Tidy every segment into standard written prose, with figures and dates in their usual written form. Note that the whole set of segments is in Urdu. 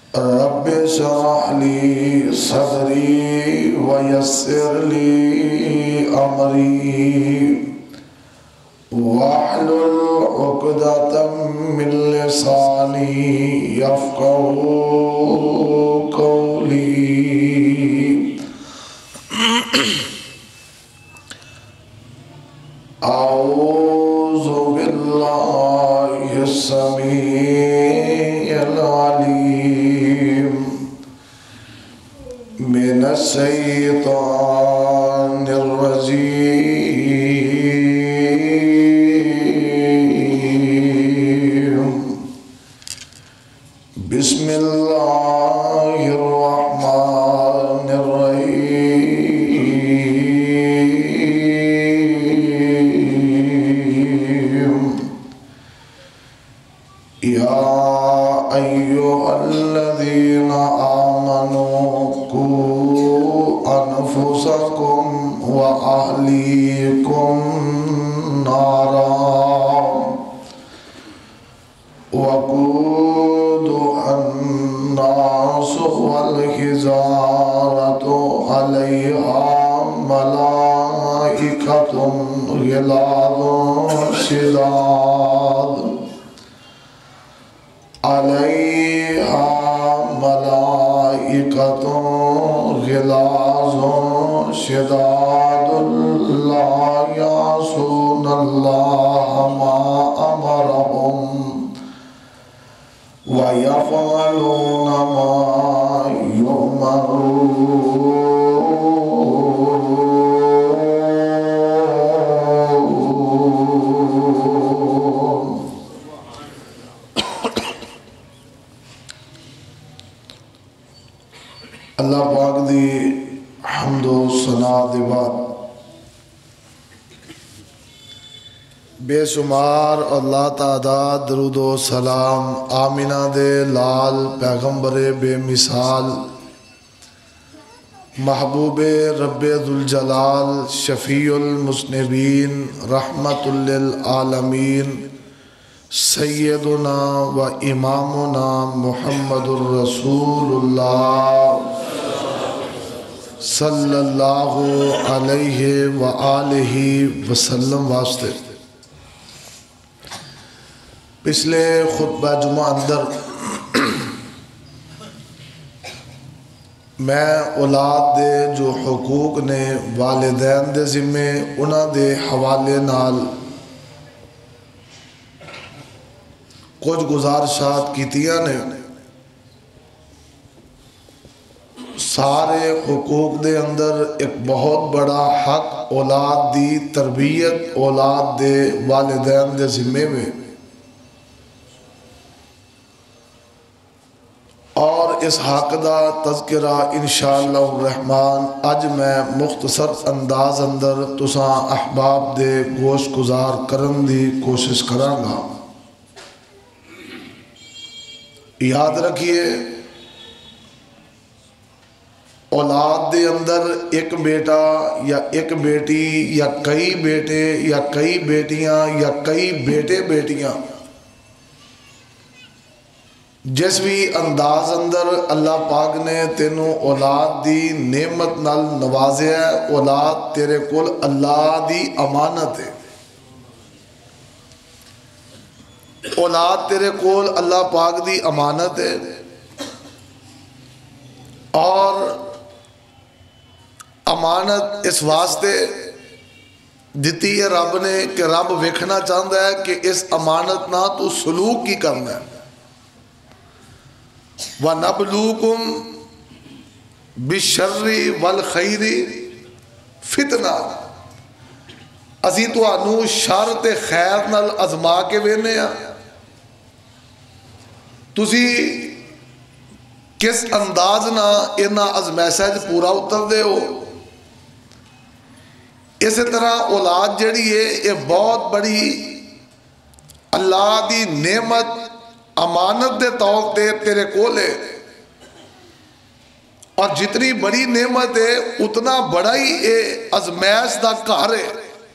رب اشرح لي صدري ويسر لي أمري واحلل عقدة من لساني يفقهوا قولي. أعوذ بالله السميع العليم من الشيطان الرجيم. بسم الله الرحمن الرحيم. يا أيها الذين آمنوا قوا أنفسكم وأهليكم نارا وقودها الناس والحجارة عليها ملائكة غلاظ شداد عليها ملائكة غلاظ شداد لا يعصون الله ما أمرهم ويفعلون ما يؤمرون. اللہ پاک دی حمد و ثنا دے بعد بے شمار اللہ تعداد درود و سلام آمینہ دے لال پیغمبر بے مثال محبوب رب ذوالجلال شفیع المذنبین رحمت للعالمین سیدنا و امامنا محمد الرسول اللہ صلی اللہ علیہ وآلہ وسلم واسطے. پچھلے خطبہ جمعہ اندر میں اولاد دے جو حقوق نے والدین دے ذمے انہاں دے حوالے نال کچھ گزارشات کیتیاں نے. سارے حقوق دے اندر ایک بہت بڑا حق اولاد دی تربیت اولاد دے والدین دے ذمے میں، اور اس حق دا تذکرہ انشاءاللہ الرحمن اج میں مختصر انداز اندر تساں احباب دے گوش گزار کرن دی کوشش کراں گا. یاد رکھیے اولاد دے اندر ایک بیٹا یا ایک بیٹی یا کئی بیٹے یا کئی بیٹیاں یا کئی بیٹے بیٹیاں جس بھی انداز اندر اللہ پاک نے تینوں اولاد دی نعمت نال نوازیا ہے، اولاد تیرے کول اللہ دی امانت ہے. اولاد تیرے کول اللہ پاک دی امانت ہے، اور امانت اس واسطے دیتی ہے رب نے کہ رب ویکھنا چاہتا ہے کہ اس امانت نہ تو سلوک کی کرنا ہے. وَنَبْلُوكُمْ بِالشَّرِّ وَالْخَيْرِ فِتْنَةً. اسی تانوں شر تے خیر نال ازما کے وینے ہاں تسی کس انداز نہ انہاں ازمائشاں پورا اتردے ہو. اسی طرح اولاد جڑی ہے یہ بہت بڑی اللہ دی نعمت امانت دے طور تے تیرے کول ہے، اور جتنی بڑی نعمت ہے اتنا بڑا ہی ازمائش دا گھر ہے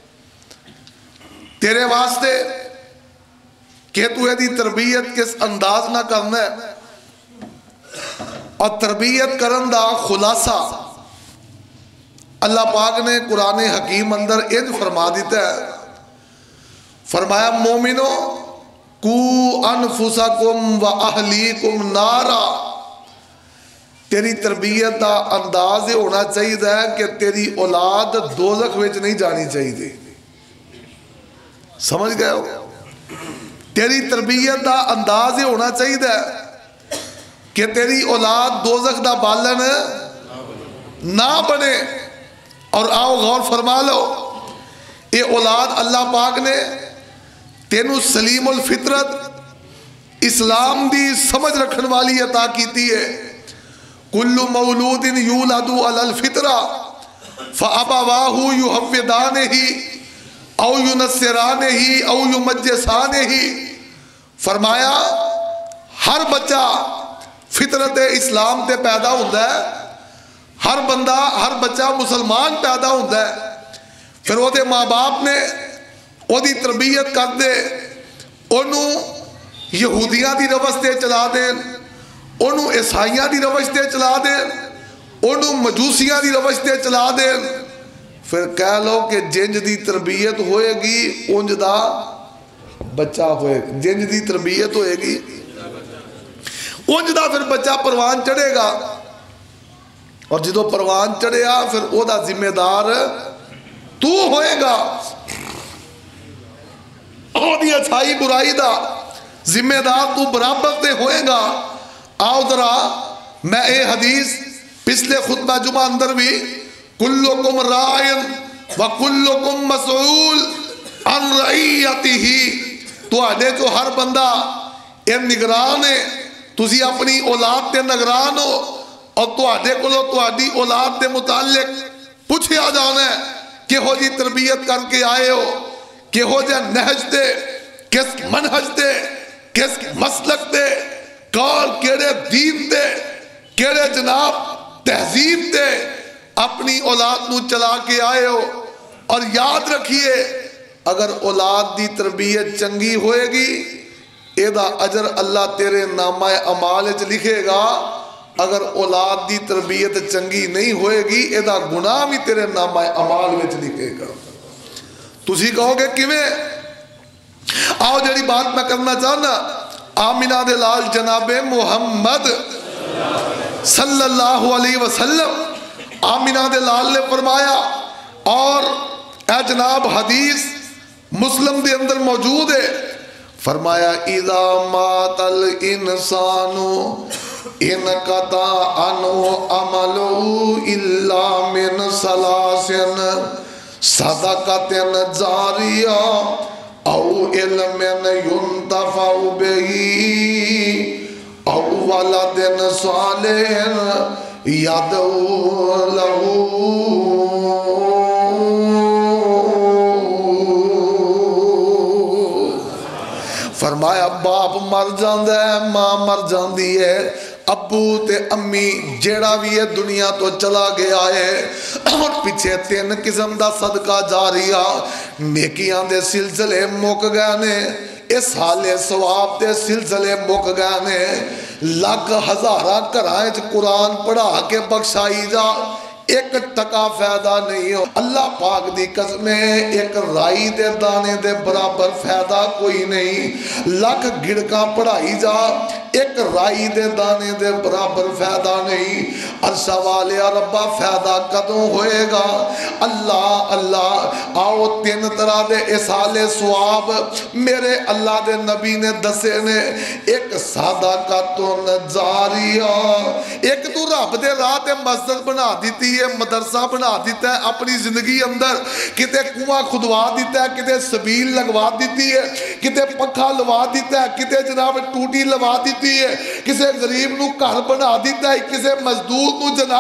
تیرے واسطے کہ تو دی تربیت کس انداز نہ کرنا ہے. اور تربیت کرن دا خلاصہ اللہ پاک نے قرآن حکیم اندر ان فرما دیتا ہے، فرمایا مومنو کو انفسکم و اہلیکم نارا، تیری تربیت دا انداز یہ ہونا چاہیے کہ تیری اولاد دوزخ وچ نہیں جانی چاہیے. سمجھ گئے ہو؟ تیری تربیت دا انداز یہ ہونا چاہیے کہ تیری اولاد دوزخ دا بالن نہ بنے. اور آؤ غور فرما لو، یہ اولاد اللہ پاک نے تینوں سلیم الفطرت اسلام دی سمجھ رکھن والی عطا کیتی ہے. کل مولود یولد علی الفطرہ فابواہ یحودانہ او ینصرانہ او یمجسانہ. فرمایا ہر بچہ فطرت اسلام تے پیدا ہوتا ہے، ہر بندہ ہر بچہ مسلمان پیدا ہوتا ہے، پھر وہ دے ماں باپ نے وہ دی تربیت کر دے، انہوں یہودیاں دی روش تے چلا دیں، انہوں عیسائیاں دی روش تے چلا دیں، انہوں مجوسیاں دی روش تے چلا دیں. پھر کہہ لو کہ جنج دی تربیت ہوئے گی اونج دا بچہ ہوئے گا، جنج دی تربیت ہوئے گی اونج دا پھر بچہ پروان چڑھے گا. اور جدو پروان چڑھیا پھر او دا ذمہ دار تو ہوئے گا، او دی اچھائی برائی دا ذمہ دار تو برابر تے ہوئے گا. آؤ ذرا میں اے حدیث پچھلے خطبہ جمعہ اندر بھی کلکم رائن وکلکم مسئول عن رعیتہ، تو آدھے جو ہر بندہ اے نگران ہے، تسی اپنی اولاد تے نگران ہو، اور تو آدھے کلو تو آدھی اولاد تے متعلق پوچھے آ جانا ہے کہ ہو جی تربیت کر کے آئے ہو، کہ ہو جا نہج دے، کس منہج دے، کس مسلک دے، کال کیڑے دین دے، کیڑے جناب تہذیب دے اپنی اولاد نو چلا کے آئے ہو. اور یاد رکھیے اگر اولاد دی تربیت چنگی ہوئے گی ایدہ اجر اللہ تیرے نامہ اعمال وچ لکھے گا. اگر اولاد دی تربیت چنگی نہیں ہوئے گی ایدہ گناہ بھی تیرے نامہ اعمال وچ لکھے گا. تسی کہو گے کیویں؟ آؤ جڑی بات میں کرنا چاہنا، آمینہ دے لال جناب محمد صلی اللہ علیہ وسلم، آمینہ دے لال نے فرمایا، اور اے جناب حدیث مسلم دے اندر موجود ہے، فرمایا اذا مات الانسان انقطع عنہ عملہ الا من ثلاث صدقۃ جاریہ او علم ينتفع به او ولد صالح يدعو له. فرمایا باپ مر جاندہ ہے، ماں مر جاندی ہے، ابو تے امی جیڑا بھی ہے دنیا تو چلا گیا ہے، اور پیچھے 3 قسم دا صدقہ جاریہ نیکیاں دے سلسلے مک گئے نے، اس حالے ثواب دے سلسلے مک گئے نے. لاکھ ہزارہ کرائیں قرآن پڑھا کے بخشائی جا، ایک ٹکا فائدہ نہیں ہو. اللہ پاک دی قسمیں ایک رائی دے دانے دے برابر فائدہ کوئی نہیں. لاکھ گھڑکاں پڑھائی جا، ایک رائی دے دانے دے برابر فائدہ نہیں. عرشہ والے ربا فائدہ کدوں ہوئے گا؟ اللہ اللہ. آؤ 3 طرح دے اصال ثواب میرے اللہ دے نبی نے دسے نے. ایک صدقۃ جاریہ، ایک تو رب دے راہ تے مسجد بنا دیتی ہے، مدرسہ بنا دیتا ہے اپنی زندگی اندر، کتے کنواں کھدوا دیتا ہے، کتے سبیل لگوا دیتی ہے، کتے پنکھا لوا دیتا ہے، کتے جناب ٹوٹی لوا دیتی ہے، کسے غریب نو گھر بنا دیتا ہے، کسے مزدور نو جناب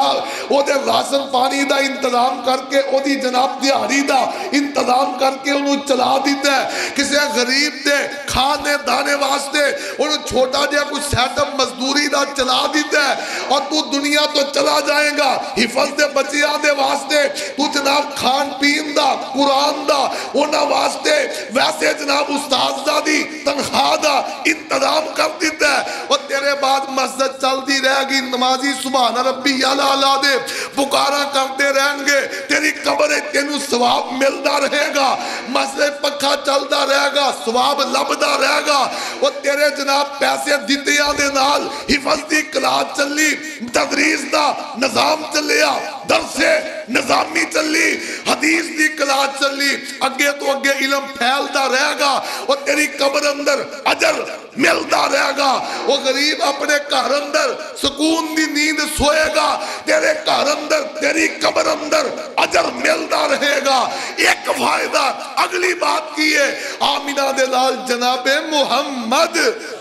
او دے راشن پانی دا انتظام کر کے او دی جناب دیاری دا انتظام کر کے انہوں چلا دیتا ہے کسی غریب دے کھانے دانے واسطے انہوں چھوٹا جا کچھ سیٹ اپ مزدوری دا چلا دیتا ہے اور تو دنیا تو چلا جائے گا حفظ دے بچیاں دے واسطے تو جناب کھان پین دا قرآن دا انہاں واسطے ویسے جناب استاذ دا دی تنخواہ دا انتظام کر دیتا ہے اور تیرے بعد مسجد چل دی رہ گی نمازی سبحان ربی اعلیٰ دے پکارا کرتے رہیں گے تیری قبر تینوں ثواب ملدا رہے گا مسجد پکھا چلدا رہے گا ثواب لبدا رہے گا اور تیرے جناب پیسے دیتیاں دے نال حفظ دی کلاس چلی تدریس دا نظام چلیا درس نظامی چلی حدیث دی کلاس چلی اگے تو اگے علم پھیلدا رہے گا اور تیری قبر اندر اجر ملدا رہے گا وہ غریب اپنے گھر اندر سکون دی نیند سوئے گا تیرے گھر اندر تیری قبر اندر اجر ملدا رہے گا ایک فائدہ اگلی بات کی ہے آمینہ دے لال جناب محمد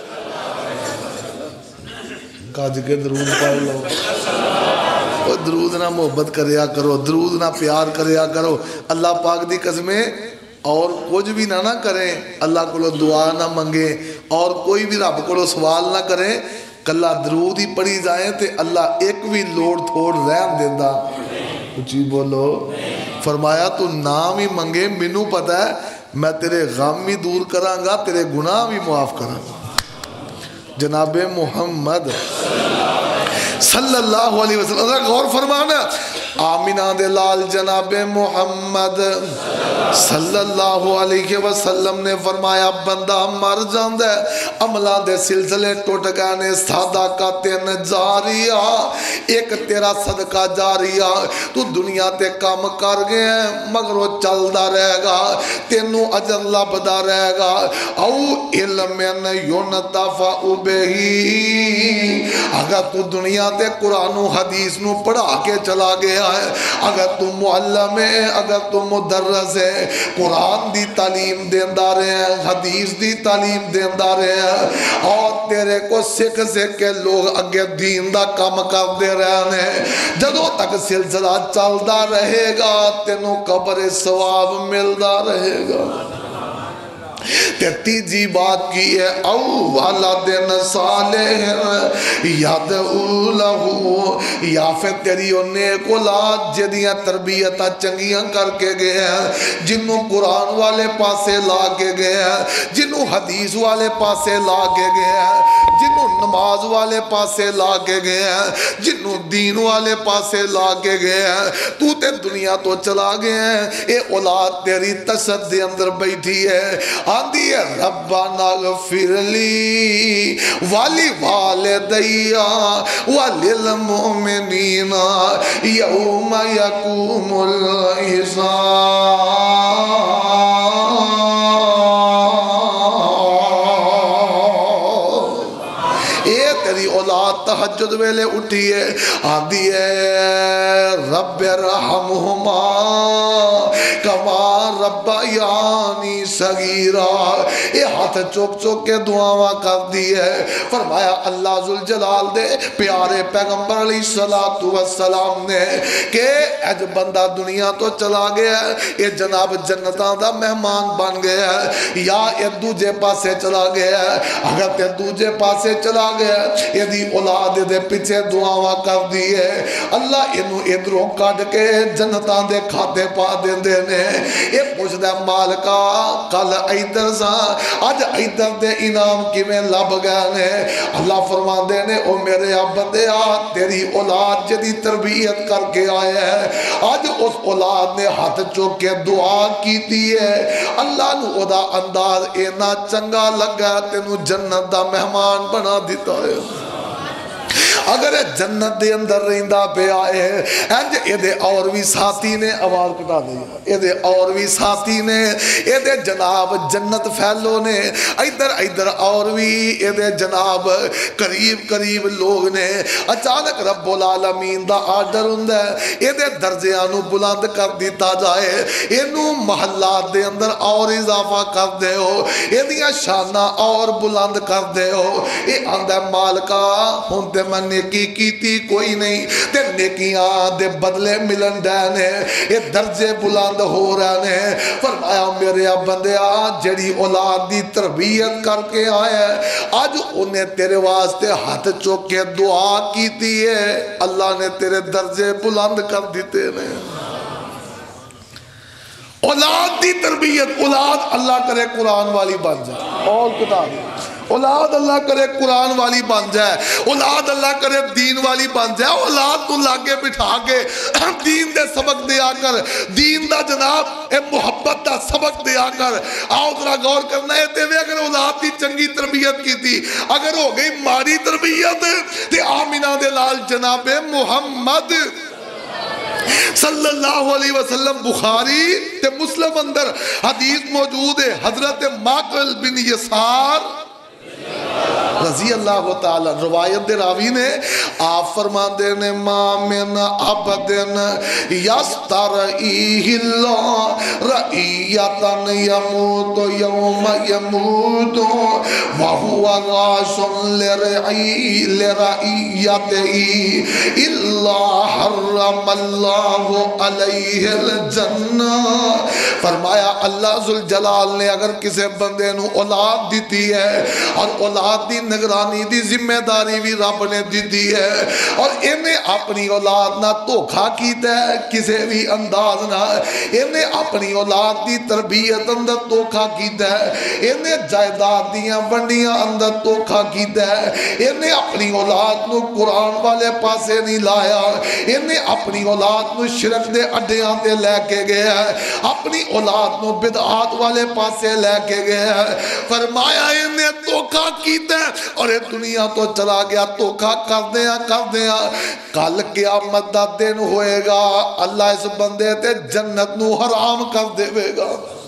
کاج کے درود پڑھ لو درود نہ محبت کریا کرو درود نہ پیار کریا کرو اللہ پاک دی قسمیں اور کچھ بھی نہ کریں اللہ کو دعا نہ منگے اور کوئی بھی رب کو سوال نہ کریں کلہ درود ہی پڑھی جائیں تے اللہ ایک بھی لوڑ تھوڑ رحم دیندہ کچھ بولو فرمایا تو نام ہی منگے منو پتہ ہے میں تیرے غم بھی دور کروں گا تیرے گناہ بھی معاف کروں گا جناب محمد صلی اللہ علیہ وسلم غور فرمانا آمینہ دے لال جناب محمد صلی اللہ علیہ وسلم نے فرمایا بندہ مر جاندہ ہے عملہ دے سلسلے ٹوٹ گانے صدقاتن جاریہ ایک تیرا صدقہ جاریہ تو دنیا تے کام کر گئے ہیں مگر وہ چلدا رہے گا تینوں اجر لبدا رہے گا او علمین یونتفع بہی اگر تو دنیا تے قرآن و حدیث نو پڑھا کے چلا گیا ہے اگر تو معلم ہے اگر تو مدرس ہے قرآن دی تعلیم دیندہ رہے ہیں حدیث دی تعلیم دیندہ رہے ہیں اور تیرے کو سکھ کے لوگ اگے دین دا کام کر دے رہے ہیں جدوں تک سلسلہ چلدا رہے گا تینوں قبر ثواب ملدا رہے گا تیجی بات کی ہے اولاد صالح یدعو لہو یا پھر تیری نیک اولاد جدیاں تربیتہ چنگیاں کر کے گئے ہیں جنہوں قرآن والے پاسے لا کے گئے ہیں جنہوں حدیث والے پاسے لا کے گئے ہیں جنہوں نماز والے پاسے لا کے گئے ہیں جنہوں دین والے پاسے لا کے گئے ہیں تو تے دنیا تو چلا گئے ہیں اے اولاد تیری تشد دے اندر بیٹھی ہے آندھی ہے ربنا اغفر لی والی والدیا وللمؤمنین یوم یقوم الحساب اولاد تہجد ویلے اٹھی ہے آدھی ہے رب رحمہما کما رب یعنی صغیرہ یہ ہاتھ چوک چوک کے دعاواں کر دی ہے فرمایا اللہ ذوالجلال دے پیارے پیغمبر علیہ السلام نے کہ اج بندہ دنیا تو چلا گیا ہے یہ جناب جنتاں دا مہمان بن گیا ہے یا یہ دوجے پاسے چلا گیا ہے اگر تے دوجے پاسے چلا گیا ہے یہ دی اولاد دے پیچھے دعاواں کر دی ہے اللہ انہوں ادھروں کٹ کے جنتاں دے کھاتے پا دیں دے نے یہ پوچھ دے مالکا کل ایدر سا آج ایدر دے انعام کی میں لب گیا نے اللہ فرما دے نے او میرے عبدے تیری اولاد جدی تربیت کر کے آئے ہیں آج اس اولاد نے ہاتھ چوک کے دعا کی دی ہے اللہ نو او دا انداز اینا چنگا لگا تینو جنت دا مہمان بنا دیتا ہے اگر جنت دے اندر رہندہ پہ آئے ہیں یہ دے اور بھی ساتھی نے آواز کٹا دیا یہ دے اور بھی ساتھی نے یہ دے جناب جنت پھیلو نے ادھر اور بھی یہ دے جناب قریب لوگ نے اچانک رب العالمین دا آرڈر ہوندہ ہے یہ دے درجیانو بلند کر دیتا جائے انہوں محلات دے اندر اور اضافہ کر دے ہو یہ دیا شانہ اور بلند کر دے ہو یہ اندہ مالکا ہوندے من نیکی کیتی کوئی نہیں تے نیکیاں دے بدلے ملن دے نے یہ درجے بلند ہو رہے نے فرمایا میرے بندیا جڑی اولاد دی تربیت کر کے آیا ہے آج انہیں تیرے واسطے ہاتھ چوک کے دعا کیتی ہے اللہ نے تیرے درجے بلند کر دیتے نے اولاد دی تربیت اولاد اللہ کرے قرآن والی بن جائے اور کتاب اولاد اللہ کرے قرآن والی بن جائے اولاد اللہ کرے دین والی بن جائے اولاد تو لاگے بٹھا کے دین دے سبق دیا کر دین دا جناب اے محبت دا سبق دیا کر آؤ ذرا غور کرنا ہے تے اگر اولاد دی چنگی تربیت کی تھی اگر ہو گئی ماری تربیت تے آمینہ دے لال جناب محمد صلی اللہ علیہ وسلم بخاری تے مسلم اندر حدیث موجود ہے حضرت ماقل بن یسار رضی اللہ تعالی روایت دے راوی نے آپ فرما دینے ما من عبدن یسترعیہ اللہ رعیتن یموت یوم یموت وہو غاش لرعیتہی اللہ حرم اللہ علیہ الجنہ فرمایا اللہ ذوالجلال نے اگر کسی بندے نو اولاد دیتی ہے اور اولاد دی نگرانی دی ذمہ داری بھی رب نے دی ہے اور انہیں اپنی اولاد نہ دھوکھا کیتا ہے کسی بھی انداز نہ انہیں اپنی اولاد دی تربیت اندر دھوکھا کیتا ہے انہیں جائیداد دیاں ونڈیاں اندر دھوکھا کیتا ہے انہیں اپنی اولاد نو قرآن والے پاسے نہیں لایا انہیں اپنی اولاد نو شرک دے اڈیاں تے لے کے گیا ہے اپنی اولاد نو بدعات والے پاسے لے کے گیا ہے فرمایا انہیں دھوکھا کیتا ہے اور یہ دنیا تو چلا گیا دھوکھا کر دیا کل قیامت دا دن ہوئے گا اللہ اس بندے تے جنت نو حرام کر دے گا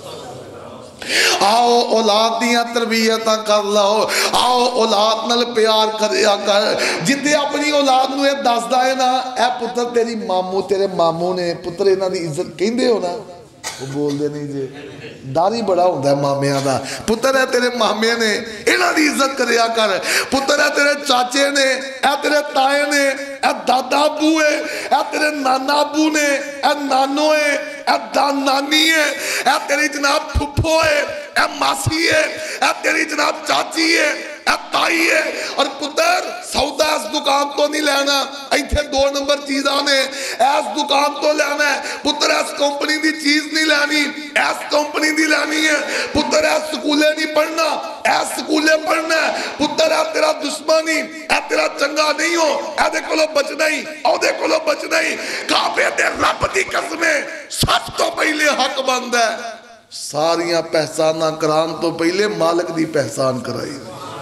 آؤ اولاد دیاں تربیتاں کر لو آؤ اولاد نل پیار کریا کر جتے اپنی اولاد نو یہ دس دائے نا اے پتر تیری مامو تیرے مامو نے پتر انہاں دی عزت کہندے ہو نا وہ بول دے نہیں جے داری بڑا ہوندہ ہے مامیاں دا پتر ہے تیرے مامے نے انہاں دی عزت کریا کر پتر ہے تیرے چاچے نے اے تیرے تائے نے اے دادا ابو ہے اے تیرے نانا ابو نے اے نانو ہے اے نانی ہے اے تیری جناب پھپھو ہے اے ماسی ہے اے تیری جناب چاچی ہے اے تائی ہے اور پتر سودا اس دکان تو نہیں لینا ایتھے 2 نمبر چیز آنے اس دکان تو لینا ہے پتر اس کمپنی دی چیز نہیں لینی اس کمپنی دی لینی ہے پتر اس سکولے نہیں پڑھنا اس سکولے پڑھنا ہے پتر ہے تیرا دشمنی اے تیرا چنگا نہیں ہو اے دے کولو بچنا ہی او دے کولو بچنا ہی کعبے دے رب دی قسمیں سب تو پہلے حق بند ہے ساریاں پہچانا کران تو پہلے مالک دی پہچان کرائی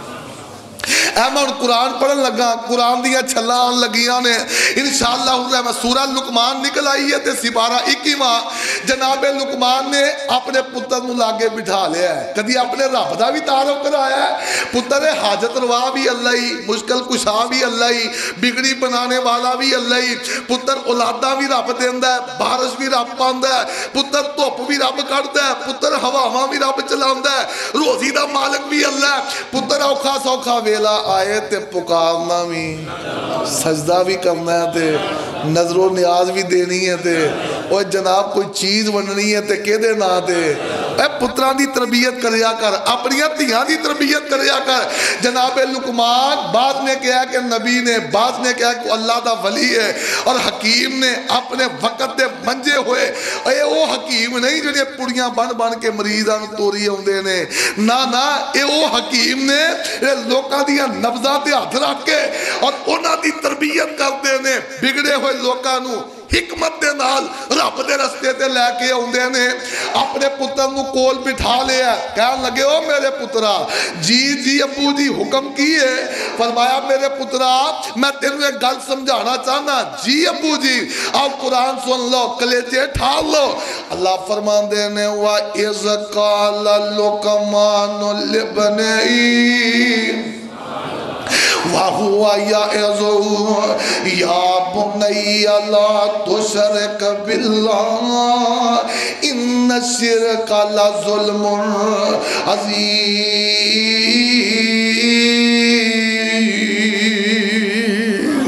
میں قرآن پڑھن لگا قرآن دیا چھلا آن لگیاں نے انشاءاللہ سورہ لقمان نکل آئی ہے تے سپارہ 21واں جناب لقمان نے اپنے پتر نو لاگے بٹھا لیا ہے کدی اپنے رب دا بھی تعارف کرایا ہے پتر حاجت روا بھی اللہ ہی مشکل کشا بھی اللہ ہی بگڑی بنانے والا بھی اللہ ہی پتر اولادہ بھی رب دیندہ ہے بارش بھی رب پاندہ ہے پتر دھوپ بھی رب کڑتا ہے پتر ہواواں بھی رب چلاندہ ہے روزی دا مالک بھی اللہ ہے پتر اوکھا سوکھا ویلا آئے تے پکارنا بھی سجدہ بھی کرنا ہے تے نظر و نیاز بھی دینی ہے تے اور جناب کوئی چیز بننی ہے تے کہ دے نہ دے اے پتران دی تربیت کریا کر اپنی دھیان دی تربیت کریا کر جناب لقمان بعض نے کہا کہ نبی نے بعض نے کہا کہ اللہ دا ولی ہے اور حکیم نے اپنے وقت دے منجے ہوئے اے وہ حکیم نہیں جنہیں پڑیاں بن کے مریضان توری ہوندے نے نا اے وہ حکیم نے لوکاں دیا نبضات ہاتھ رکھ کے اور انہاں دی تربیت کرتے نے بگڑے ہوئے لوکاں نو حکمت دے نال رب دے رستے تے لے کے ہوندے نے اپنے پتر نو کول بٹھا لیا کہنے لگے او میرے پترا جی ابو جی حکم کیے فرمایا میرے پترا میں تیرے ایک گل سمجھانا چاہنا جی ابو جی آپ قرآن سن لو کلیجے ٹھال لو اللہ فرمان دینے وَإِذْ قَالَ لُقْمَانُ لِابْنِهِ وَهُوَ يَعِظُهُ يَا بُنَيَّ لَا تُشْرِكْ بِاللَّهِ إِنَّ الشِّرْكَ لَظُلْمٌ عَظِيمٌ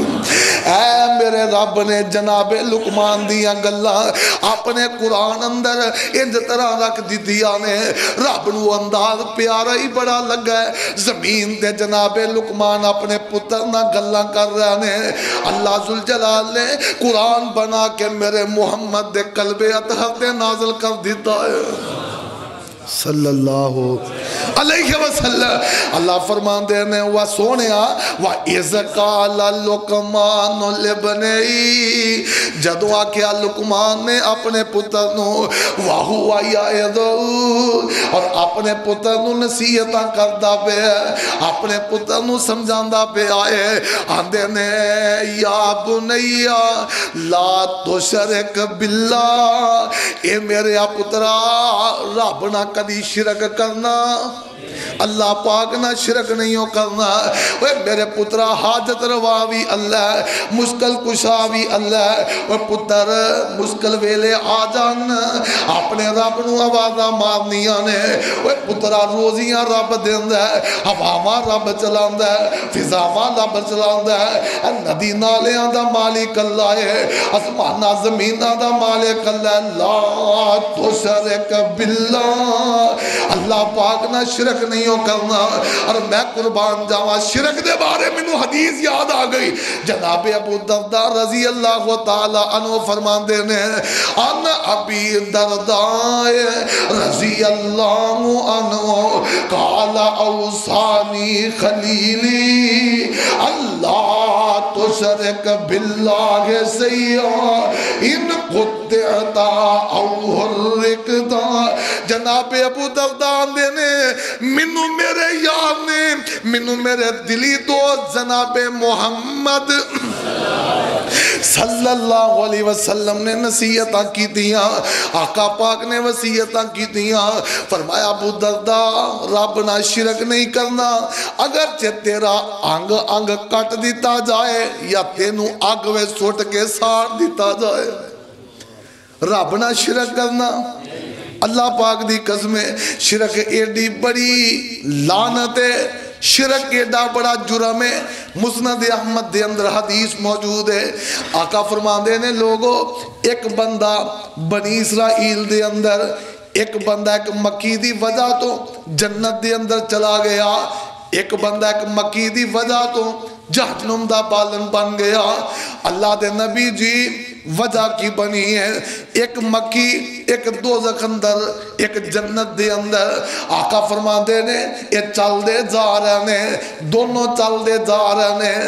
رب نے جناب لقمان دیاں گلاں اپنے قرآن اندر انج طرح رکھ دیتیاں نے رب نو انداز پیارا ہی بڑا لگا ہے زمین دے جناب لقمان اپنے پتر نہ گلاں کر رہے ہیں اللہ ذوالجلال نے قرآن بنا کے میرے محمد دے قلب اطہر تے نازل کر دیتا ہے صلی اللہ علیہ وسلم اللہ فرمان دینے وَسونیا وَإِذْ قَالَ لُقْمَانُ لِابْنِهِ جدو آکیا لقمان نے اپنے پتر نو وَهُوَ يَعِظُهُ اور اپنے پتر نو نصیحتاں کردا پے اپنے پتر نو سمجھاندا پے آئے آندے نے یا بنیا لا تشرک باللہ اے میرے پترا رب نہ کدی شرک کرنا اللہ پاک نہ شرک نہیں ہو کرنا وہ میرے پترا حاجت رواوی اللہ مشکل کشاوی اللہ وہ پتر مشکل ویلے آ جان اپنے رب نو آوازہ مارنیاں نے وہ پترا روزیاں رب دیندہ ہے ہواما رب چلاندہ ہے فضاما رب چلاندہ ہے ندی نالیاں دا مالک اللہ ہے اسمانہ زمینہ دا مالک اللہ لا تشرک باللہ اللہ پاک نہ شرک نہیں ہو کرنا اور میں قربان جاواں شرک دے بارے میں حدیث یاد آ گئی جناب ابو درداء رضی اللہ تعالی عنہ فرمان دینے ان ابی درداء رضی اللہ عنہ قال اوصانی خلیلی اللہ تشرک باللہ سیئا ان قطعتا او حرکتا جناب ابو درداء دینے منو میرے یار نے منو میرے دلی دوست جناب محمد صلی اللہ علیہ وسلم نے نصیحتاں کی دیاں آقا پاک نے وصیتاں کی دیاں فرمایا ابو درداء رب نہ شرک نہیں کرنا اگرچہ تیرا آنگ آنگ کٹ دیتا جائے یا تینوں آگ میں سوٹ کے ساڑ دیتا جائے رب نہ شرک کرنا اللہ پاک دی قسمیں شرک ایڈی بڑی لعنت ہے شرک ایڈا بڑا جرم ہے مسند احمد دے اندر حدیث موجود ہے آقا فرمان دینے لوگوں ایک بندہ بنی اسرائیل دے اندر ایک بندہ ایک مکی دی وجہ تو جنت دے اندر چلا گیا ایک بندہ ایک مکی دی وجہ تو جہنم دا بالن بن گیا اللہ دے نبی جی وجہ کی بنی ہے ایک مکی ایک دوزخ اندر ایک جنت دے اندر آقا فرما دے نے یہ چل دے جا رہے نے دونوں چل دے جا رہے نے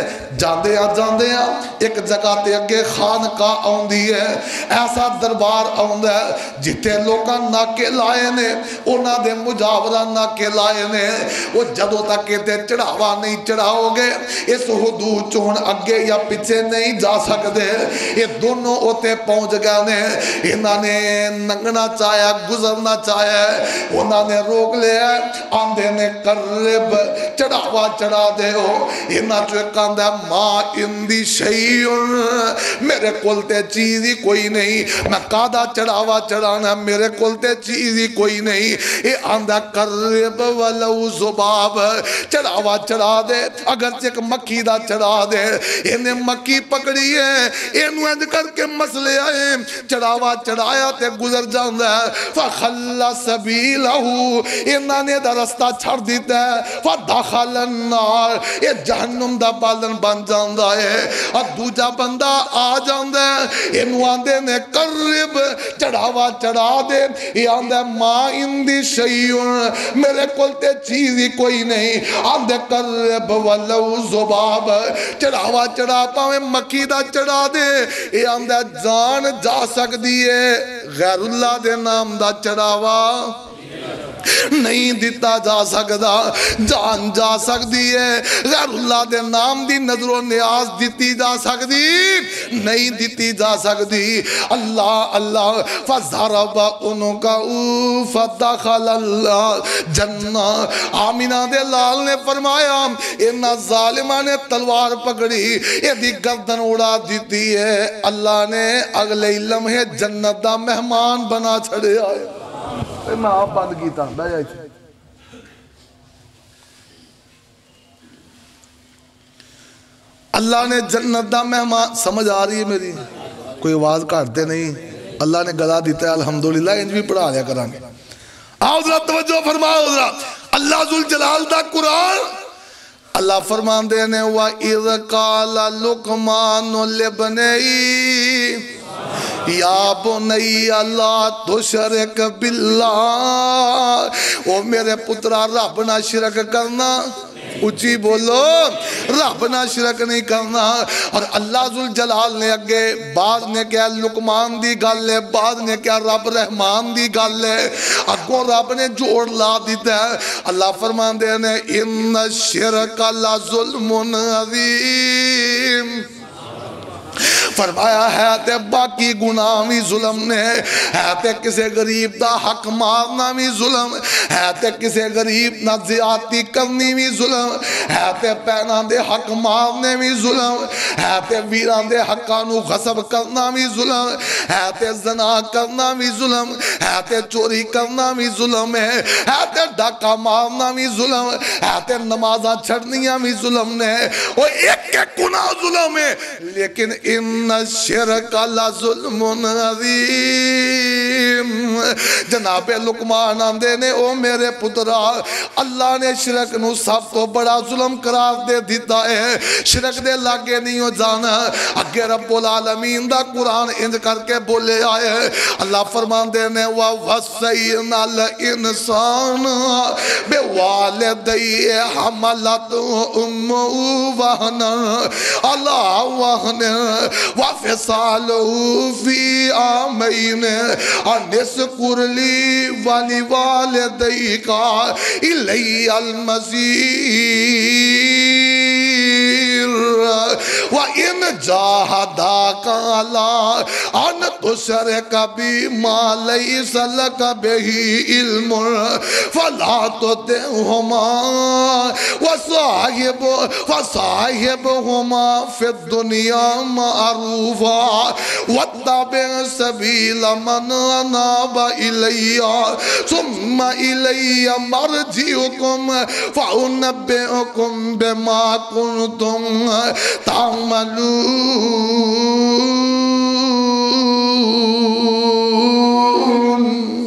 جاندے ہیں ایک جگہ تے اگے خانقاہ آندی ہے ایسا دربار آندا ہے جتے لوگاں ناکے لائے نے انہاں دے مجاورہ ناکے لائے نے وہ جدوں تک تے چڑھاوا نہیں چڑھاؤ گے اس حدود چون اگے یا پیچھے نہیں جا سکتے یہ دونوں ہوتے پہنچ گئے نے انہاں نے ننگنا چاہیا گزرنا چاہیا انہاں نے روک لیا آندے نے قرب چڑھاوا چڑھا دے ہو انہاں چوے کاندہ ماں اندی شیعن میرے کولتے چیزی کوئی نہیں میں قادہ چڑھاوا چڑھانا میرے کولتے چیزی کوئی نہیں یہ آندہ قرب ولو زباب چڑھاوا چڑھا دے اگر چک مکی دا چڑھا دے انہیں مکی پکڑی ہے انہوں اند کر کے مسئلے آئے چڑھاوا چڑھایا تے گزر جاندہ ہے فَخَلَّ سَبِيلَهُ انہوں نے دا رستہ چھڑ دیتا ہے فَدَخَلَ النَّارِ یہ جہنم دا بالن بن جاندہ ہے اور دوجہ بندہ آ جاندہ ہے انہوں آندے نے قرب چڑھاوا چڑھا دے یہ آندے ماں اندی شیعن میرے کولتے چیزی کوئی نہیں آندے قرب ولو زباب چڑھاوا چڑھا پاویں مکی دا چڑھا دے یہ آندہ جان جا سک دیئے غیر اللہ دے نام دا چڑھاوا نہیں دیتا جا سکتا جان جا سکتی ہے غیر اللہ دے نام دی نظر و نیاز دیتی جا سکتی نہیں دیتی جا سکتی اللہ اللہ فَضَرَبَ اُنُقَهُ فَدَخَلَ اللَّهُ جنہ آمینہ دے لال نے فرمایا انہا ظالمہ نے تلوار پکڑی یہ دی گردن اڑا دیتی ہے اللہ نے اگلے لمحے جنت دا مہمان بنا چھڑے آئے میں آپ بند کیتا بہ جائے تھے اللہ نے جنت دا مہمان سمجھ آ رہی ہے میری کوئی آواز کاٹتے نہیں اللہ نے گلا دیتا ہے الحمدللہ انج بھی پڑھا لیا کرانگے آؤ ذرا توجہ فرماؤ ذرا اللہ ذوالجلال دا قرآن اللہ فرمان دینے وَإِذْ قَالَ لُقْمَانُ لِابْنِهِ یا بنی اللہ تشرک باللہ او میرے پترا رب نہ شرک کرنا اچھی بولو رب نہ شرک نہیں کرنا اور اللہ ذوالجلال نے اگے بعض نے کیا لقمان دی گل ہے بعض نے کیا رب رحمان دی گل ہے اگوں رب نے جوڑ لا دیتا ہے اللہ فرمان دے نے ان الشرک لظلم عظیم فرمایا ہے تے باقی گناہ بھی ظلم نے ہے تے کسے غریب دا حق مارنا بھی ظلم ہے تے کسے غریب نہ زیادتی کرنی بھی ظلم ہے تے پینان دے حق مارنے بھی ظلم ہے تے ویران دے حقانو غصب کرنا بھی ظلم ہے تے زنا کرنا بھی ظلم ہے تے چوری کرنا بھی ظلم ہے تے ڈاکہ مارنا بھی ظلم ہے تے نمازہ چھڑنیاں بھی ظلم نے وہ ایک ایک گناہ ظلم ہے لیکن ان الشرک لظلم عظیم جناب لقمان آندے نے او میرے پترا اللہ نے شرک نو سب تو بڑا ظلم قرار دے دیتا ہے شرک دے لاگے نہیں ہو جانا اگے رب العالمین دا قرآن انج کر کے بولے آئے اللہ فرمان دے نے وَوَصَّيْنَا الْإِنسَانَ بِوَالِدَيْهِ حَمَلَتْهُ أُمُّهُ وَهْنًا عَلَىٰ وَهْنٍ وَفِصَالُهُ فِي عَامَيْنِ أَنِ اشْكُرْ لِي وَلِوَالِدَيْكَ إِلَيَّ الْمَصِيرُ وَإِنْ جَاهَدَاكَ عَلَىٰ أَنْ تُشْرِكَ بِي مَا لَيْسَ لَكَ بِهِ عِلْمٌ فَلَا تُطِعْهُمَا وَصَاحِبْهُمَا فِي الدُّنْيَا مَعْرُوفًا وَاتَّبِعْ سَبِيلَ مَنْ أَنَابَ إِلَيَّ ثُمَّ إِلَيَّ مَرْجِعُكُمْ فَأُنَبِّئُكُمْ بِمَا كُنْتُمْ تعملون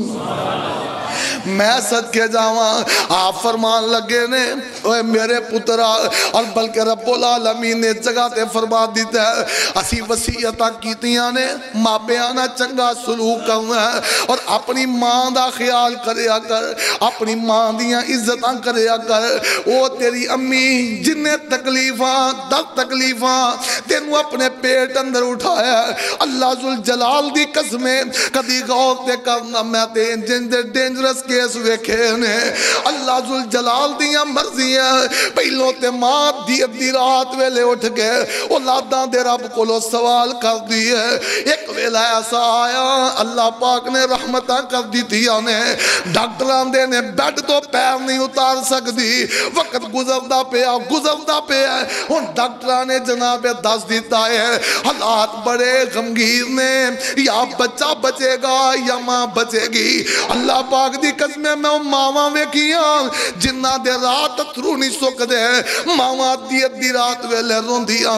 میں صدقے جاواں آپ فرمان لگے نے اوے میرے پترا اور بلکہ رب العالمین نے جگہ تے فرما دیتا ہے اسی وصیتاں کیتیاں نے ماں بیانا چنگا سلوک کرنا ہے اور اپنی ماں دا خیال کریا کر اپنی ماں دیاں عزتاں کریا کر او تیری امی جنہیں تکلیفاں در تکلیفاں تینوں اپنے پیٹ اندر اٹھایا اللہ ذوالجلال دی قسمیں کدی غور تے کرنا میں تے ڈینجرس کیس ویکھے نے اللہ ذوالجلال دیاں مرضیاں پہلوں تے ماں دی رات ویلے اٹھ گئے اولاداں دے رب کو لو سوال کر دیئے ایک ویلہ ایسا آیا اللہ پاک نے رحمتاں کر دی تھیا نے ڈاکٹران دے نے بیڈ تو پیر نہیں اتار سکتی وقت گزردہ پہ ہے ان ڈاکٹران نے جناب دس دیتا ہے حالات بڑے غمگیر نے یا بچہ بچے گا یا ماں بچے گی اللہ پاک دی قسمیں میں ماما ویکیاں جنہ دے رات تھرو نہیں سک دے ماما دی رات ویلے روندیاں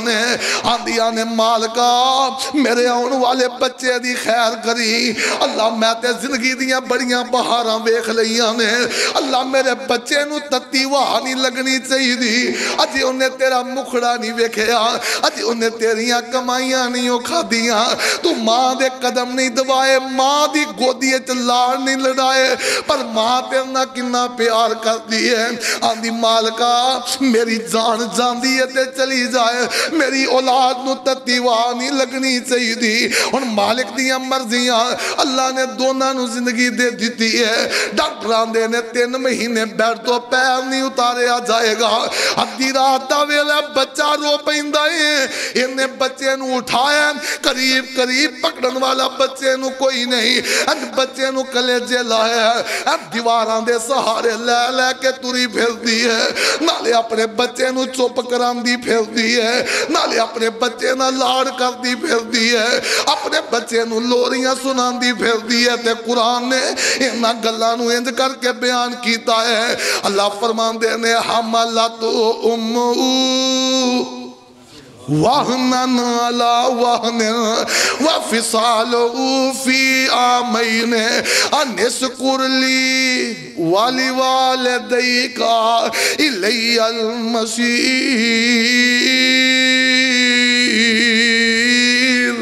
نے مالکا میرے آن والے بچے دی خیر کری اللہ میں تے زندگی دیاں بڑیاں بہاراں ویکھ لیاں نے اللہ میرے بچے نو تتی واہ نہیں لگنی چاہیے دی اجی انہیں تیرا مکھڑا نہیں ویکھیا اجی انہیں تیریاں کمائیاں نہیں اکھا دیاں تو ماں دے قدم نہیں دوائے ماں دی گودیے چلار نہیں لڑائے پر ماں تیرنا کنہ پیار کر دیئے آندھی مالکا میری جان جان دیئے تے چلی جائے میری اولاد نو تتیوانی لگنی چاہیے دی ان مالک دیاں مرضیاں اللہ نے دونہ نو زندگی دے دیتی ہے ڈاکٹران دے نے 3 مہینے بیٹھ تو پیر نہیں اتارے آ جائے گا ادھی رات ویلے بچہ رو پہندہ ہے انہیں بچے نو اٹھایا قریب پکڑن والا بچے نو کوئی نہیں بچے نو کلیجے لائے دیواران دے سہارے لے کے توری پھر دی ہے نالے اپنے بچے نو چوپ کران دی پھر دی ہے نالے اپنے بچے نو لاڑ کر دی پھر دی ہے اپنے بچے نو لوریاں سنان دی پھر دی ہے تے قرآن نے انہا گلانو انج کر کے بیان کیتا ہے اللہ فرمان دے نے حملت وَهْنًا عَلَى وَهْنٍ وَفِصَالُهُ فِي عَامَيْنِ أَنِ اشْكُرْ لِي وَلِوَالِدَيْكَ إِلَيَّ الْمَصِيرُ۔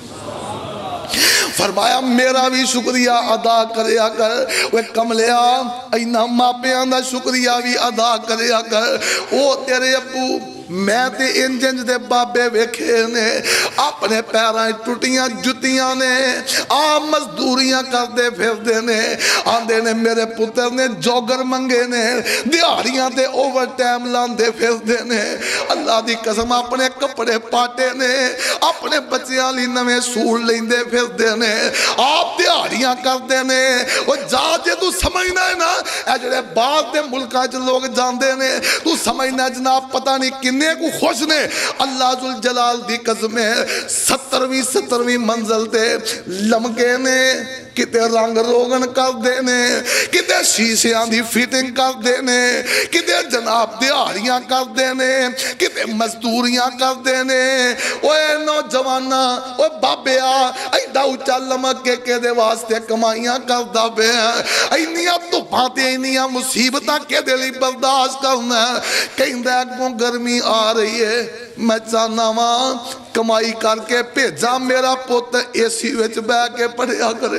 فرمایا میرا بھی شکریہ ادا کریا کر، وہ کملیا اینا ماپیاں دا شکریہ بھی ادا کریا کر۔ او تیرے ابو میں تے انجنج دے بابے ویکھے نے اپنے پیرائیں ٹوٹیاں جتیاں نے مزدوریاں کر دے پھر دے نے آندے نے میرے پتر نے جوگر منگے نے دیاریاں دے اوور ٹائم لاندے پھر دے نے اللہ دی قسم اپنے کپڑے پاٹے نے اپنے بچیاں لی نویں سور لیندے پھر دے نے آپ دیاریاں کر دے نے وہ جا جے تو سمجھنا ہے نا اے جڑے بعد دے ملکہ جو لوگ جان دے نے تو سمجھنا جناب پتہ نہیں کنے کو خوش نے اللہ ذوالجلال دی قسم ہے 70ویں منزل تے لمکے نے کتے رنگ روغن کر دینے کتے شیشیاں دی فیٹنگ کر دینے کتے جناب دیاریاں کر دینے کتے مزدوریاں کر دینے اوے نوجوانہ اوے بابیا ایڈا اچھا لمک کے دے واسطے کمائیاں کر دا بے اینیاں تو بھاتے اینیاں مصیبتاں کے دلی برداشت کرنا کہیں دے کو گرمی آ رہی ہے میں چاہنا ماں کمائی کر کے پیجا میرا پوت ایسی ویچ بے کے پڑھیا کرے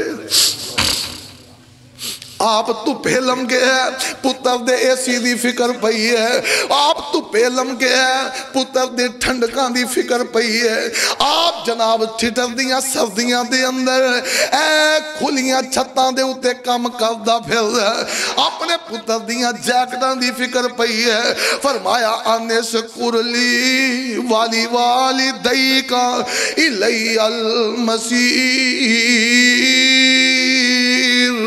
آپ تو پہلم کے ہے پتر دے ایسی دی فکر پئی ہے آپ تو پہلم کے ہے پتر دے ٹھنڈکاں دی فکر پئی ہے آپ جناب ٹھٹر دیاں سردیاں دے اندر اے کھلیاں چھتاں دے اتے کام کردہ پھر اپنے پتر دیاں جیکٹاں دی فکر پئی ہے فرمایا آنے شکر لی والدیکا الی المصیر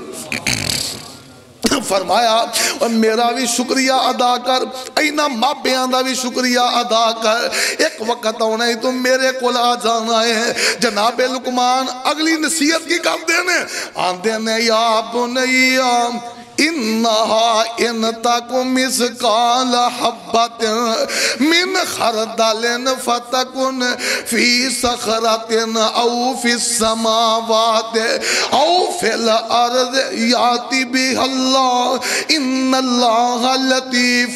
فرمایا اور میرا بھی شکریہ ادا کر اینا مابیاں دا بھی شکریہ ادا کر ایک وقت ہونا ہی تم میرے کول آ جانا ہے جناب لقمان اگلی نصیحت کی کر دینے آن دینے یا بنیا انہا ان تک مسکال حبت من خردل فتکن فی صخرت او فی السماوات او فی الارض یاتی بی اللہ ان اللہ لطیف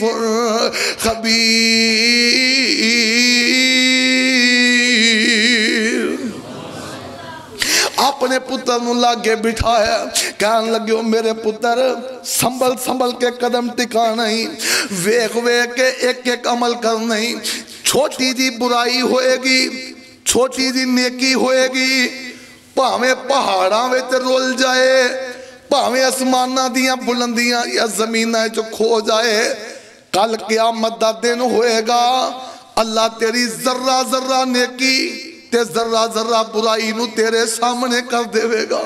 خبیر اپنے پتر نو لاگے بٹھایا کہنے لگے ہو میرے پتر سنبھل کے قدم ٹکا نہیں ویک کے ایک عمل کر نہیں چھوٹی جی برائی ہوئے گی چھوٹی جی نیکی ہوئے گی پاہمیں پہاڑاں ویچ رول جائے پاہمیں اسمانہ دیاں بلندیاں یا زمینہ جو کھو جائے کل قیامت دا دن ہوئے گا اللہ تیری ذرہ نیکی تے ذرہ برائی نو تیرے سامنے کر دے گا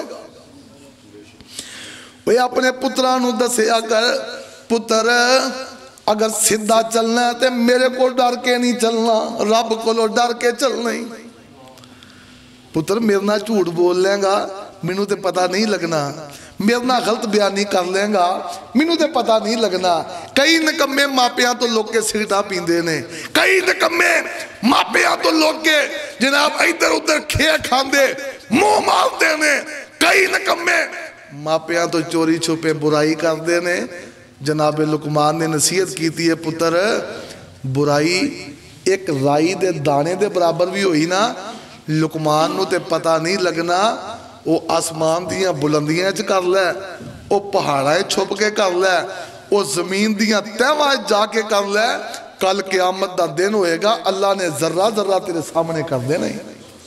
وہ اپنے پترانو دسے اگر پتر اگر سدھا چلنا ہے تے میرے کو ڈر کے نہیں چلنا رب کو لو ڈر کے چلنا ہی پتر میرنا جھوٹ بول لیں گا مینوں تے پتہ نہیں لگنا میرنا غلط بیانی کر لیں گا مینوں تے پتہ نہیں لگنا کئی نکمے ماپیاں تو لوگ کے سیٹا پیندے نے کئی نکمے ماپیاں تو لوگ کے جناب ادھر ادھر کھے کھاندے منہ مارتے نے کئی نکمے ماپیاں تو چوری چھپے برائی کر دے نے جناب لقمان نے نصیحت کی تھی ہے پتر برائی ایک رائی دے دانے دے برابر بھی ہوئی نا لقمان نو تے پتہ نہیں لگنا وہ آسمان دیاں بلندیاں چ کر لے وہ پہاڑائیں چھپ کے کر لے وہ زمین دیاں تیوائیں جا کے کر لے کل قیامت دا دن ہوئے گا اللہ نے ذرہ تیرے سامنے کر دے نہیں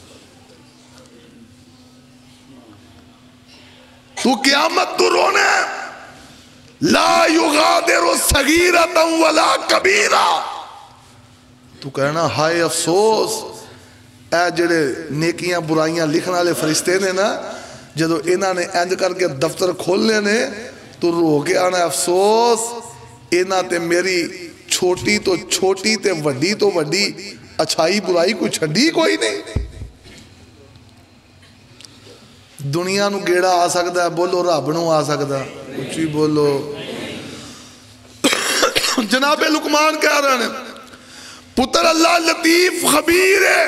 تو قیامت تو رونے لا یغادر صغیرتا ولا کبیرا تو کہنا ہائے افسوس اے جڑے نیکیاں برائیاں لکھنا لے فرشتے نے نا جدو انہاں نے اینج کر کے دفتر کھولنے نے تو رو کے آنا افسوس انہاں تے میری چھوٹی تو چھوٹی تے وڈی تو وڈی اچھائی برائی کوئی چھڑی کوئی نہیں دنیا نو گیڑا آ سکتا ہے بولو رب نو آ سکتا اچھی بولو جناب لقمان کہہ رہے ہیں پتر اللہ لطیف خبیر ہے.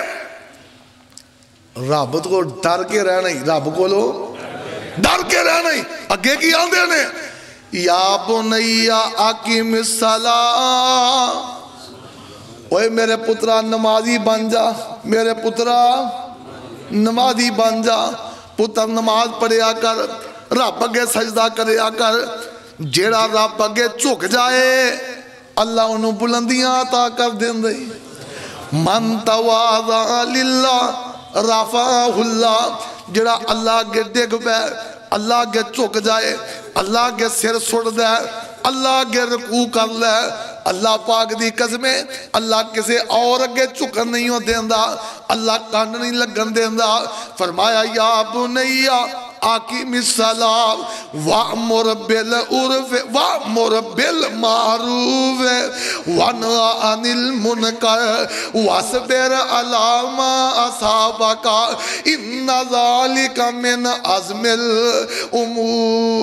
رب کو ڈر کے رہنا ہی, رب کو لو ڈر کے رہنا ہی. اگے کی آندے نے یا بنیا اقیم الصلاۃ, اوے میرے پترا نمازی بن جا, میرے پترا نمازی بن جا. پتر نماز پڑھیا کر, رب اگے سجدہ کریا کر. جیڑا رب اگے جھک جائے اللہ انہوں بلندیاں عطا کر دیں دے. من تواضع للہ رفعہ اللہ, جڑا اللہ اگے ڈگ پے, اللہ اگے جھک جائے, اللہ اگے سر سڑ دے, اللہ اگے رکوع کر لے, اللہ پاک دی قسمیں اللہ کسے اور اگے جھکن نہیں ہو دیندہ, اللہ کان نہیں لگن دیندہ. فرمایا یا بنیا اقیم الصلاۃ وامر بالعرف وامر بالمعروف وانہی عن المنکر واصبر علی ما اصابک ان ذلک من عزم الامور.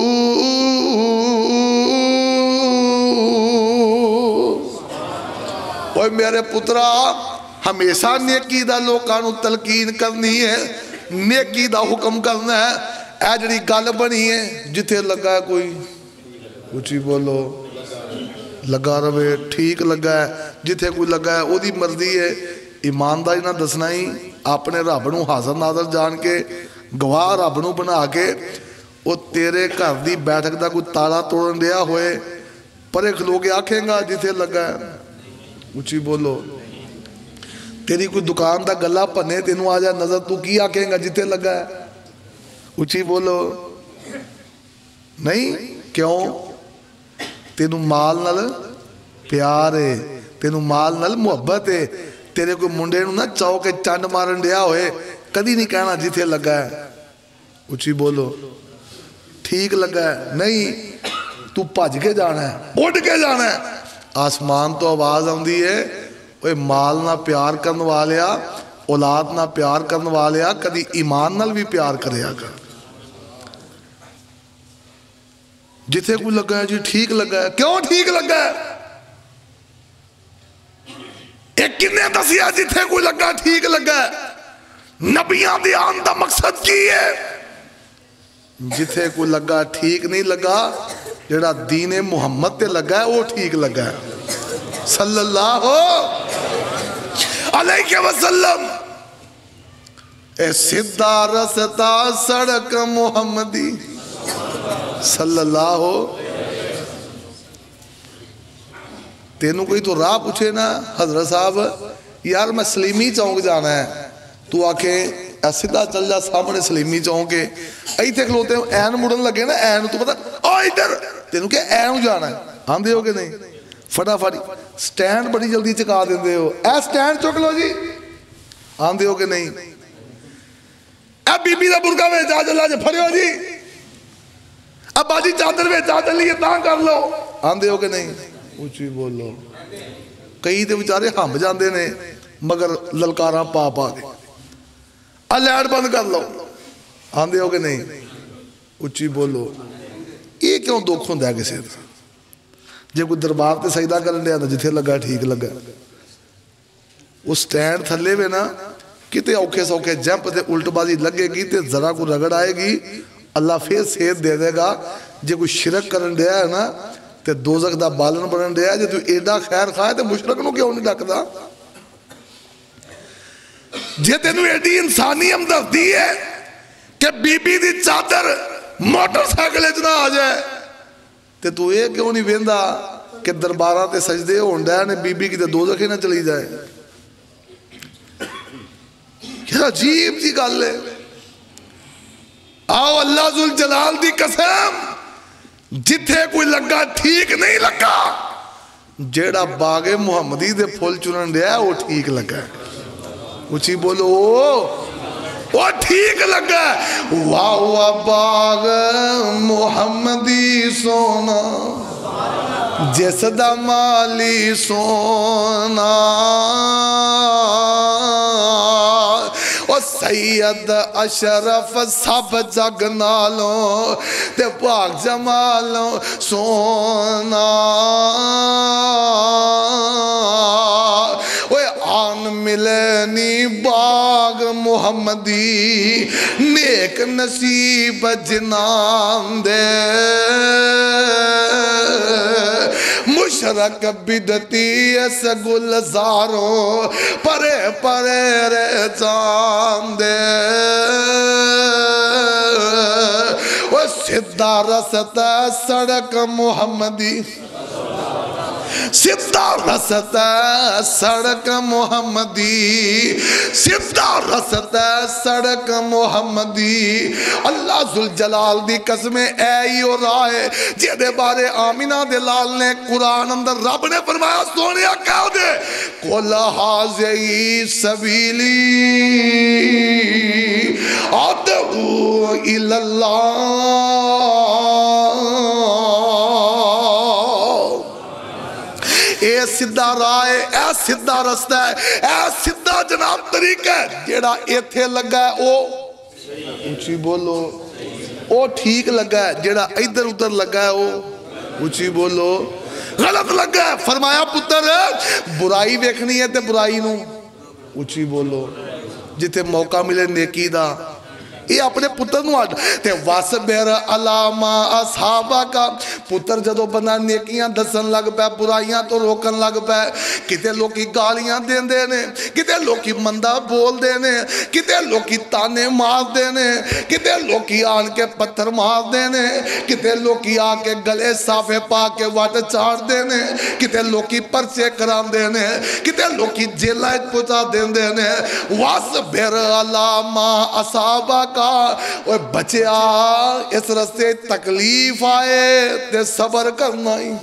اوہ میرے پترا ہمیشہ نیکی دا لوکانو تلقین کرنی ہے, نیکی دا حکم کرنا ہے. اے جڑی گل بنی ہے جتھے لگا ہے کوئی اچھی بولو لگا رہے, ٹھیک لگا ہے. جتھے کوئی لگا ہے او دی مرضی ہے. ایمانداری نہ دسنا ہی, اپنے رب نو حاضر ناظر جان کے گواہ رب نو بنا کے او تیرے گھر دی بیٹھک دا کوئی تالا توڑن دیا ہوئے پرے کھلو کے آکھیں گا جتھے لگا ہے. اچھی بولو تیری کوئی دکان دا گلہ پنے تینوں آ جائے نظر, تو کی آکھیں گا جتھے لگا ہے. اچھی بولو نہیں, کیوں؟ تینوں مال نل پیار ہے, تینوں مال نل محبت ہے. تیرے کوئی منڈے نو نہ چاہو کہ چانڈ مارن دیا ہوئے کدی نہیں کہنا جتھے لگا ہے. اچھی بولو ٹھیک لگا ہے نہیں, تو پاج کے جانا ہے, اٹھ کے جانا ہے. آسمان تو آواز آندی ہے اوے مال نہ پیار کرن والیا, اولاد نہ پیار کرن والیا, کدی ایمان نال بھی پیار کریا کر. جتھے کوئی لگا ہے جی ٹھیک لگا ہے, کیوں ٹھیک لگا ہے؟ ایک کنے دسیا جتھے کوئی لگا ٹھیک لگا ہے؟ نبیان دی آن دا مقصد کی ہے. جتھے کوئی لگا ٹھیک نہیں لگا, جڑا دین محمد تے لگا ہے وہ ٹھیک لگا ہے صلی اللہ علیہ وسلم. اے سدھا رستا سڑک محمدی صلی اللہ. تینوں کوئی تو راہ پوچھے نا حضرت صاحب یار میں سلیمی چونک جانا ہے, تو آکھیں سدھا چل جا سامنے سلیمی چونک کے, ایتھے کھلوتے ہیں این مڑن لگے نا, این تو پتا او ادھر تینوں کہ این جانا ہے, آندے ہو کہ نہیں؟ فٹافٹ سٹینڈ بڑی جلدی چکا دیندے ہو, اے سٹینڈ چک لو جی, آندے ہو کہ نہیں؟ اے بی بی دا برگا میں جا جلا جے پھڑے ہو جی, اب باجی چادر میں چادر لیے تاں کر لو, آندے ہو کہ نہیں؟ اچھی بولو. کئی تے بیچارے ہم جاندے نے مگر للکاراں پا پا دے, لائٹ بند کر لو, آندے ہو کہ نہیں؟ اچھی بولو. یہ کیوں دکھ ہوندہ ہے کسی دا؟ جب کوئی دربار تے سجدہ کرن دیا جتھے لگا ٹھیک لگا, اس سٹینڈ تھلے میں نا کتے اوکھے سوکھے جمپ تے الٹ بازی لگے گی تے ذرا کو رگڑ آئے گی, اللہ پھر صحت دے دے گا. جب کوئی شرک کرن دیا ہے نا تے دوزخ دا بالن بنن دیا ہے, جب تو ایڈا خیر خواہ تے مشرک نو کیوں نہیں ڈکدا؟ جے تینوں ایڈی انسانی ہمدردی ہے کہ بی بی دی چادر موٹر سائیکل اجنا آ جائے تے تو یہ کیوں نہیں ویندا کہ درباراں تے سجدے ہوندا ہے نے بی بی کی تے دوزخ ہی نہ چلی جائے؟ کیا عجیب جی گل ہے. آؤ اللہ ذوالجلال دی قسم, جتھے کوئی لگا ٹھیک نہیں لگا, جیڑا باغ محمدی دے پھول چنن دیا ہے وہ ٹھیک لگا ہے. اچھی بولو وہ ٹھیک لگا ہے. واہ باغ محمدی سونا جس دا مالی سونا, او سید اشرف سب جگ نالوں تے پاک جمالوں سونا. اوے آن ملے نی باغ محمدی نیک نصیب جنان دے مشرق بدتی اس گلزاروں پرے پرے رے چاندے وہ سدھا رستا سڑک محمدی سدھا رستا سڑک محمدی سدھا رستا سڑک محمدی اللہ ذوالجلال دی قسمیں اے ہی اور رائے جیدے بارے آمینہ دلال نے قرآن اندر رب نے فرمایا سونیا کہہ دے قُلْ هَٰذِهِ سَبِيلِي أَدْعُو إِلَى اے سدھا رائے اے سدھا رستہ ہے اے سدھا جناب طریقہ ہے جیڑا ایتھے لگا ہے او اونچی بولو او ٹھیک لگا ہے جیڑا ادھر ادھر لگا ہے او اونچی بولو غلط لگا ہے فرمایا پتر برائی ویکھنی ہے تے برائی نو اونچی بولو جتے موقع ملے نیکی دا یہ اپنے پتر نو آٹھ تے واسبر علامہ اصحابہ کا پتر جدو بندہ نیکیاں دسن لگ پہ برائیاں تو روکن لگ پہ کتے لوگ کی گالیاں دین دینے کتے لوگ کی مندہ بول دینے کتے لوگ کی تانے مار دینے کتے لوگ کی آن کے پتھر مار دینے کتے لوگ کی آن کے گلے صافے پا کے واٹ چاڑ دینے کتے لوگ کی پرچے کرام دینے کتے لوگ کی جیلائٹ پچا دین دینے واسبر علامہ اصحابہ اوہ بچیا اس رستے تکلیف آئے تے صبر کرنا ہی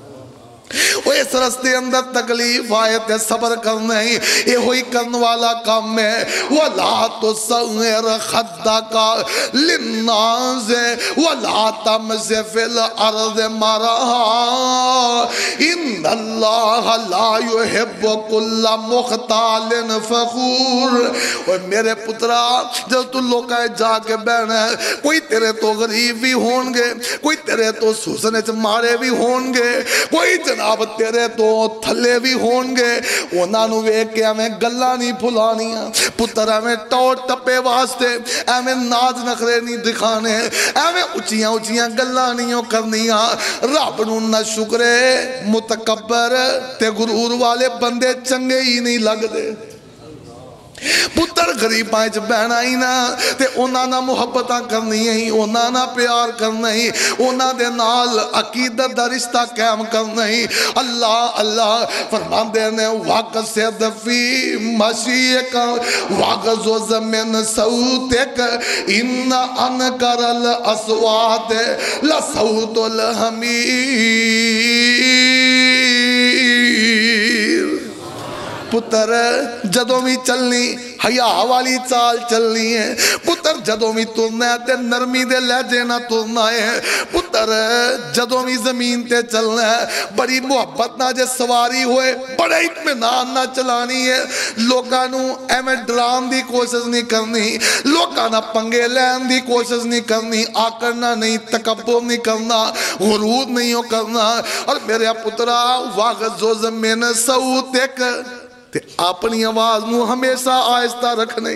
وہ اس رستے اندر تکلیف آئے تے صبر کرنا ہی یہ ہوئی کرن والا کام ہے وَلَا تُصَغِّرْ خَدَّكَ لِلنَّاسِ وَلَا تَمْشِ فِي الْأَرْضِ مَرَحًا إِنَّ اللَّهَ لَا يُحِبُّ كُلَّ مُخْتَالٍ فَخُورٍ اور میرے پترا جب تو لوکائے جا کے بیٹھنا ہے کوئی تیرے تو غریب بھی ہونگے کوئی تیرے تو سوسنے چمارے بھی ہونگے کوئی جناب تیرے تو تھلے بھی ہونگے انہاں نو ویک کے ہمیں گلہ نہیں پھلانیاں پتر ہمیں ٹوٹ ٹپے واسطے ہمیں ناز نخرے نہیں دکھانے ہمیں اچیاں اچیاں گلہ نہیں کرنیاں رب نو نہ شکرے متکبر تے غرور والے بندے چنگے ہی نہیں لگ دے پتر غریب آئے جو بہنا ہی نا تے انہاں نا محبتاں کرنی ہی انہاں نا پیار کرنا ہی انہاں دے نال عقیدت دا رشتہ قائم کرنا ہی اللہ اللہ فرمان دینے وَقْصِدْ فِي مَشِيِّكَ وَغْضُضْ مِنْ صَوْتِكَ إِنَّ أَنْكَرَ الْأَصْوَاتِ لَصَوْتُ الْحَمِيرِ پتر جدوں بھی چلنی حیاء والی چال چلنی ہے پتر جدوں بھی ترنا ہے تے نرمی دے لہجے نہ ترنا ہے پتر جدوں بھی زمین تے چلنا ہے بڑی محبت نہ جے سواری ہوئے بڑے اطمینان نہ چلانی ہے لوگاں نو ایمیں ڈران دی کوشش نہیں کرنی لوگاں نہ پنگے لین دی کوشش نہیں کرنی آکرنا نہیں تکبر نہیں کرنا غرور نہیں کرنا اور میرے پترا واغضض من صوتک تے اپنی آواز نو ہمیشہ آہستہ رکھنے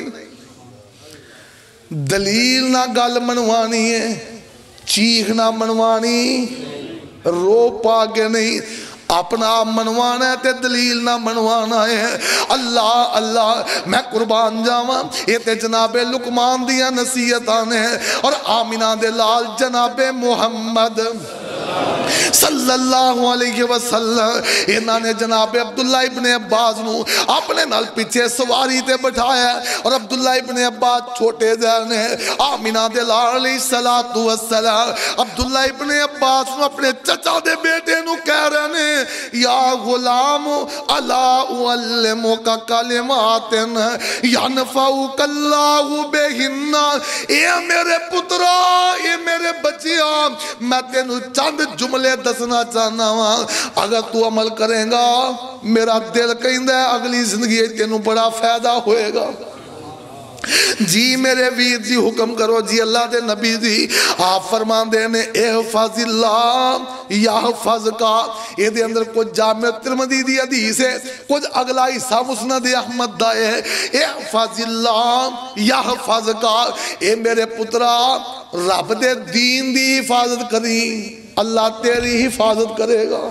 دلیل نہ گل منوانی ہے چیخ نہ منوانی رو پاگے نہیں اپنا منوانا ہے تے دلیل نہ منوانا ہے اللہ اللہ میں قربان جاواں یہ تے جناب لقمان دیا نصیحتاں ہیں اور آمینہ دے لال جناب محمد صلی اللہ علیہ وسلم انہاں نے جناب عبداللہ ابن عباس نو اپنے نال پیچھے سواری تے بٹھایا اور عبداللہ ابن عباس چھوٹے جانے آمینہ دے لال علیہ السلام عبداللہ ابن عباس نو اپنے چچا دے بیٹے نو کہہ رہے ہیں یا غلام الا اعلمک کلمات ینفعک اللہ بہن اے میرے پترا اے میرے بچیاں میں تینو چند جملے دسنا چاہنا ہوا اگر تو عمل کریں گا میرا دل کہیں دے اگلی زندگی تینو بڑا فائدہ ہوئے گا جی میرے ویر جی حکم کرو جی اللہ دے نبی جی آپ فرمان دینے احفظ اللہ یحفظ کا. یہ دے اندر کچھ جامع ترمذی دی حدیث ہے, کچھ اگلا حصہ مسند احمد دا ہے. احفظ اللہ یحفظ کا, اے میرے پترا رب دے دین دی حفاظت کریں, اللہ تیری حفاظت کرے گا.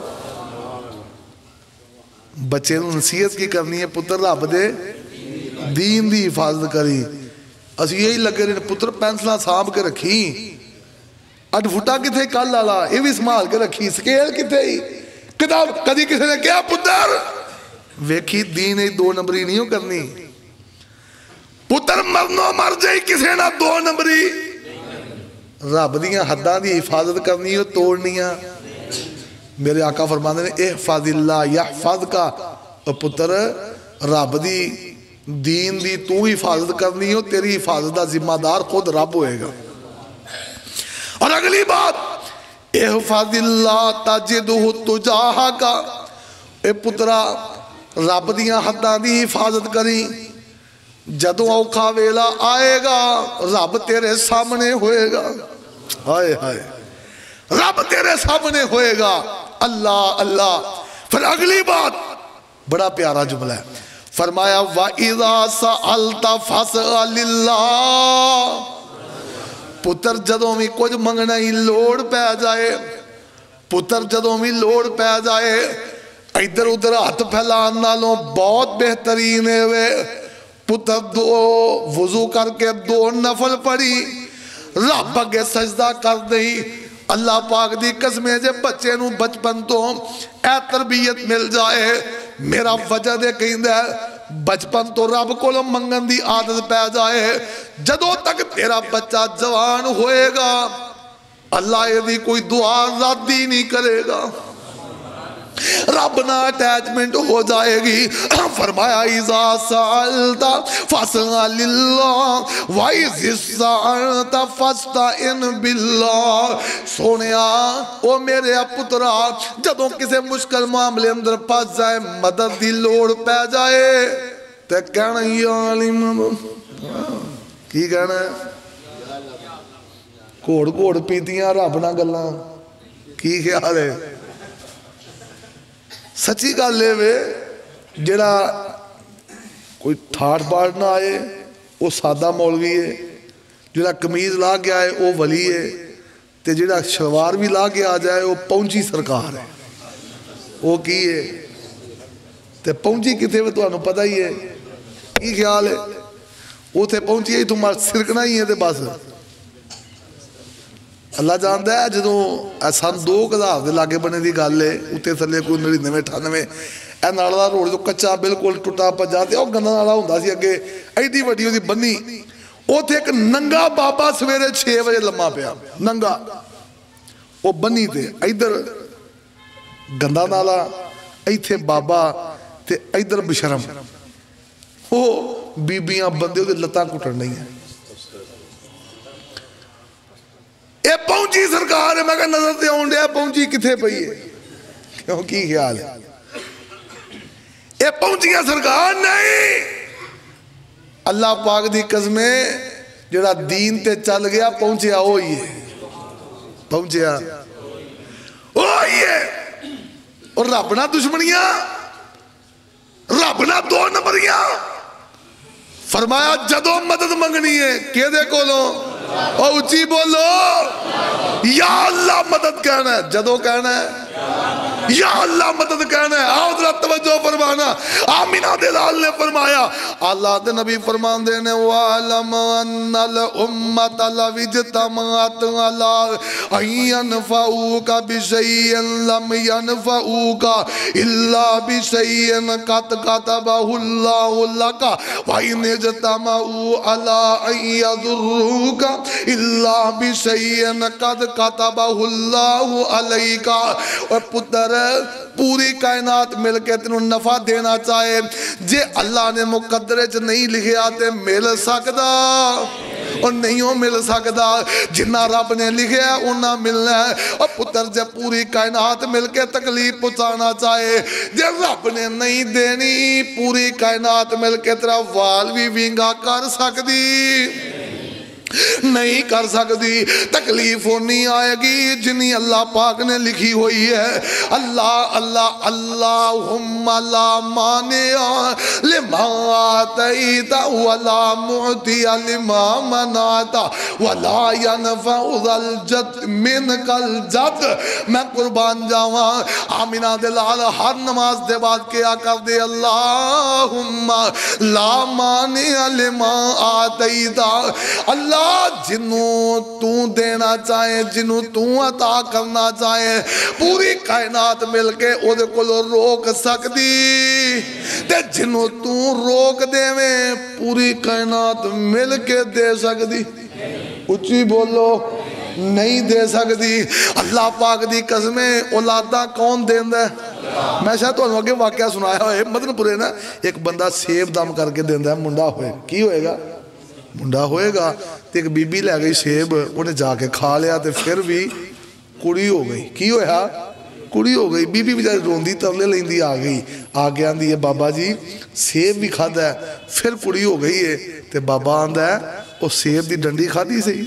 بچے نصیحت کی کرنی ہے, پتر رب دے دین دی حفاظت کری. اسی یہی لگے رہے پتر پینسلہ سانپ کے رکھی, اڈ فٹا کتے کل لالا یہ بھی سمال کے رکھی, سکیل کتے ہی کتاب کدی کسی نے کیا پتر ویکھی دین ای دو نمبری نہیں ہو کرنی. پتر مرنو مر جائی کسی نہ دو نمبری, رب دیاں حداں دی حفاظت کرنی ہو توڑنیاں. میرے آقا فرمانے نے احفظ اللہ یحفظ کا, پتر رب دی دین دی تو حفاظت کرنی ہو, تیری حفاظت دا ذمہ دار خود رب ہوئے گا. اور اگلی بات احفظ اللہ تجدہ تجاہ کا, اے پترا رب دیاں حداں دی حفاظت کری, جدوں اوکھا ویلا آئے گا رب تیرے سامنے ہوئے گا. ہائے ہائے رب تیرے سامنے ہوئے گا. اللہ اللہ. پھر اگلی بات بڑا پیارا جملہ ہے, فرمایا وَإِذَا سَأَلْتَ فَاسْأَلِ اللَّهِ. پتر جدوں میں کچھ منگنا ہی لوڑ پہ جائے, پتر جدوں میں لوڑ پہ جائے ادھر ادھر ہاتھ پھیلان نالوں بہت بہترین ہے وے. پتر دو وضو کر کے دو نفل پڑھی, رب اگے سجدہ کر دئی. اللہ پاک دی قسمیں جے بچے نو بچپن تو اے تربیت مل جائے. میرا وجہ دے کہیں دے بچپن تو رب کو منگن دی عادت پہ جائے, جدوں تک تیرا بچہ جوان ہوئے گا اللہ یہ دی کوئی دعا ردی نہیں کرے گا, رب نہ اٹیچمنٹ ہو جائے گی. فرمایا اذا سألت فاسأل اللہ وَإِذِ اسْتَعَنْتَ فَاسْتَعِنْ بِاللَّهِ. سونیا او میرے پترا جدوں کسے مشکل معاملے اندر پاس جائے, مدد دی لوڑ پہ جائے تے کہنا یا علیم کی کہنا ہے, گھوڑ گھوڑ پیتیاں رب نہ گلاں کی خیال ہے. سچی گل لے وے جڑا کوئی ٹھاٹ باٹ نہ آئے وہ سادہ مولوی ہے, جڑا قمیض لا کے آئے وہ ولی ہے, تے جڑا شلوار بھی لا کے آ جائے وہ پہنچی سرکار ہے. وہ کی ہے تے پہنچی کتے ہوئے تو انہوں پتہ ہی ہے کی خیال ہے, وہ تے پہنچی ہے تمہارا سرکنا ہی ہے تے بس. اللہ جانتا ہے جدوں سن 2000 دے لاگے بنے دی گل ہے, اتے تھلے کوئی 99-98 اے نالا روڈ تو کچا بالکل ٹوٹا پجا تے او گندا نالا ہوندا سی اگے ایڈی وڈی دی بنی. اوتھے ایک ننگا بابا سویرے 6 بجے لمما پیا, ننگا او بنی تے ادھر گندا نالا ایتھے بابا تے ادھر بشرم, او بیبیاں بندے دے لتاں کٹن نہیں ہیں. اے پہنچی سرکار ہے, میں کہا نظر تے آن دیا پہنچی کتھے پئی ہے, کیوں کی خیال ہے اے پہنچی سرکار نہیں. اللہ پاک دی قسمیں جڑا دین تے چل گیا پہنچیا ہوئی ہے, پہنچیا ہوئی ہے. اور رب نہ دشمنیاں, رب نہ دو نمبریاں. فرمایا جدوں مدد منگنی ہے کہ دے کولوں اور اچھی بولو یا اللہ مدد کہنا ہے, جدوں کہنا ہے یا اللہ مدد کہنا ہے. آؤ ذرا توجہ فرمانا. آمینہ دلال نے فرمایا, اللہ دے نبی فرمان دینے وَعَلَمَ أَنَّ الْأُمَّةَ لَوِ اجْتَمَعَتْ عَلَىٰ أَن يَنْفَعُوكَ بِشَيْءٍ لَمْ يَنْفَعُوكَ إِلَّا بِشَيْءٍ قَدْ كَتَبَهُ اللَّهُ لَكَ وَإِنِ اجْتَمَعُوا عَلَىٰ أَن يَضُرُّوكَ إِلَّا بِشَيْءٍ قَدْ كَتَبَهُ اللَّهُ عَلَيْكَ. اور پتر پوری کائنات مل کے تنہوں نفع دینا چاہے, جے اللہ نے مقدرے چ نہیں لکھے آتے مل سکتا, اور نہیں ہو مل سکتا جنہ رب نے لکھے ہے انہاں ملنا ہے اور پتر جب پوری کائنات مل کے تکلیف پہنچانا چاہے جب رب نے نہیں دینی پوری کائنات مل کے تیرا وال بھی وینگا کر سکتی نہیں کر سکتی تکلیف ہونی آئے گی جنہی اللہ پاک نے لکھی ہوئی ہے اللہ اللہ اللہم لا مانع لما آتیت ولا معطی لما منعت ولا ينفع ذا الجد منک الجد میں قربان جاواں آمینہ دلال ہر نماز دے بعد کیا کر دے اللہم لا مانع لما آتیت اللہ جنوں تو دینا چاہے جنوں تو عطا کرنا چاہے پوری کائنات مل کے او دے کو روک سکتی تے جنوں تو روک دے میں پوری کائنات مل کے دے سکتی اچھی بولو نہیں دے سکتی اللہ پاک دی قسمیں اولادہ کون دین دے میں شاید تو انہوں کے واقعہ سنایا ہوئے مدن پورے نا ایک بندہ سیب دم کر کے دین دے منڈا ہوئے کی ہوئے گا منڈا ہوئے گا تو ایک بی بی لے گئی سیب انہیں جا کے کھا لیا تو پھر بھی کڑی ہو گئی کی ہویا کڑی ہو گئی بی بی بیچاری روندی ترلے لیندی آگے آندی ہے بابا جی سیب بھی کھادا ہے پھر کڑی ہو گئی ہے تو بابا آندہ ہے وہ سیب دی ڈنڈی کھا دی سہی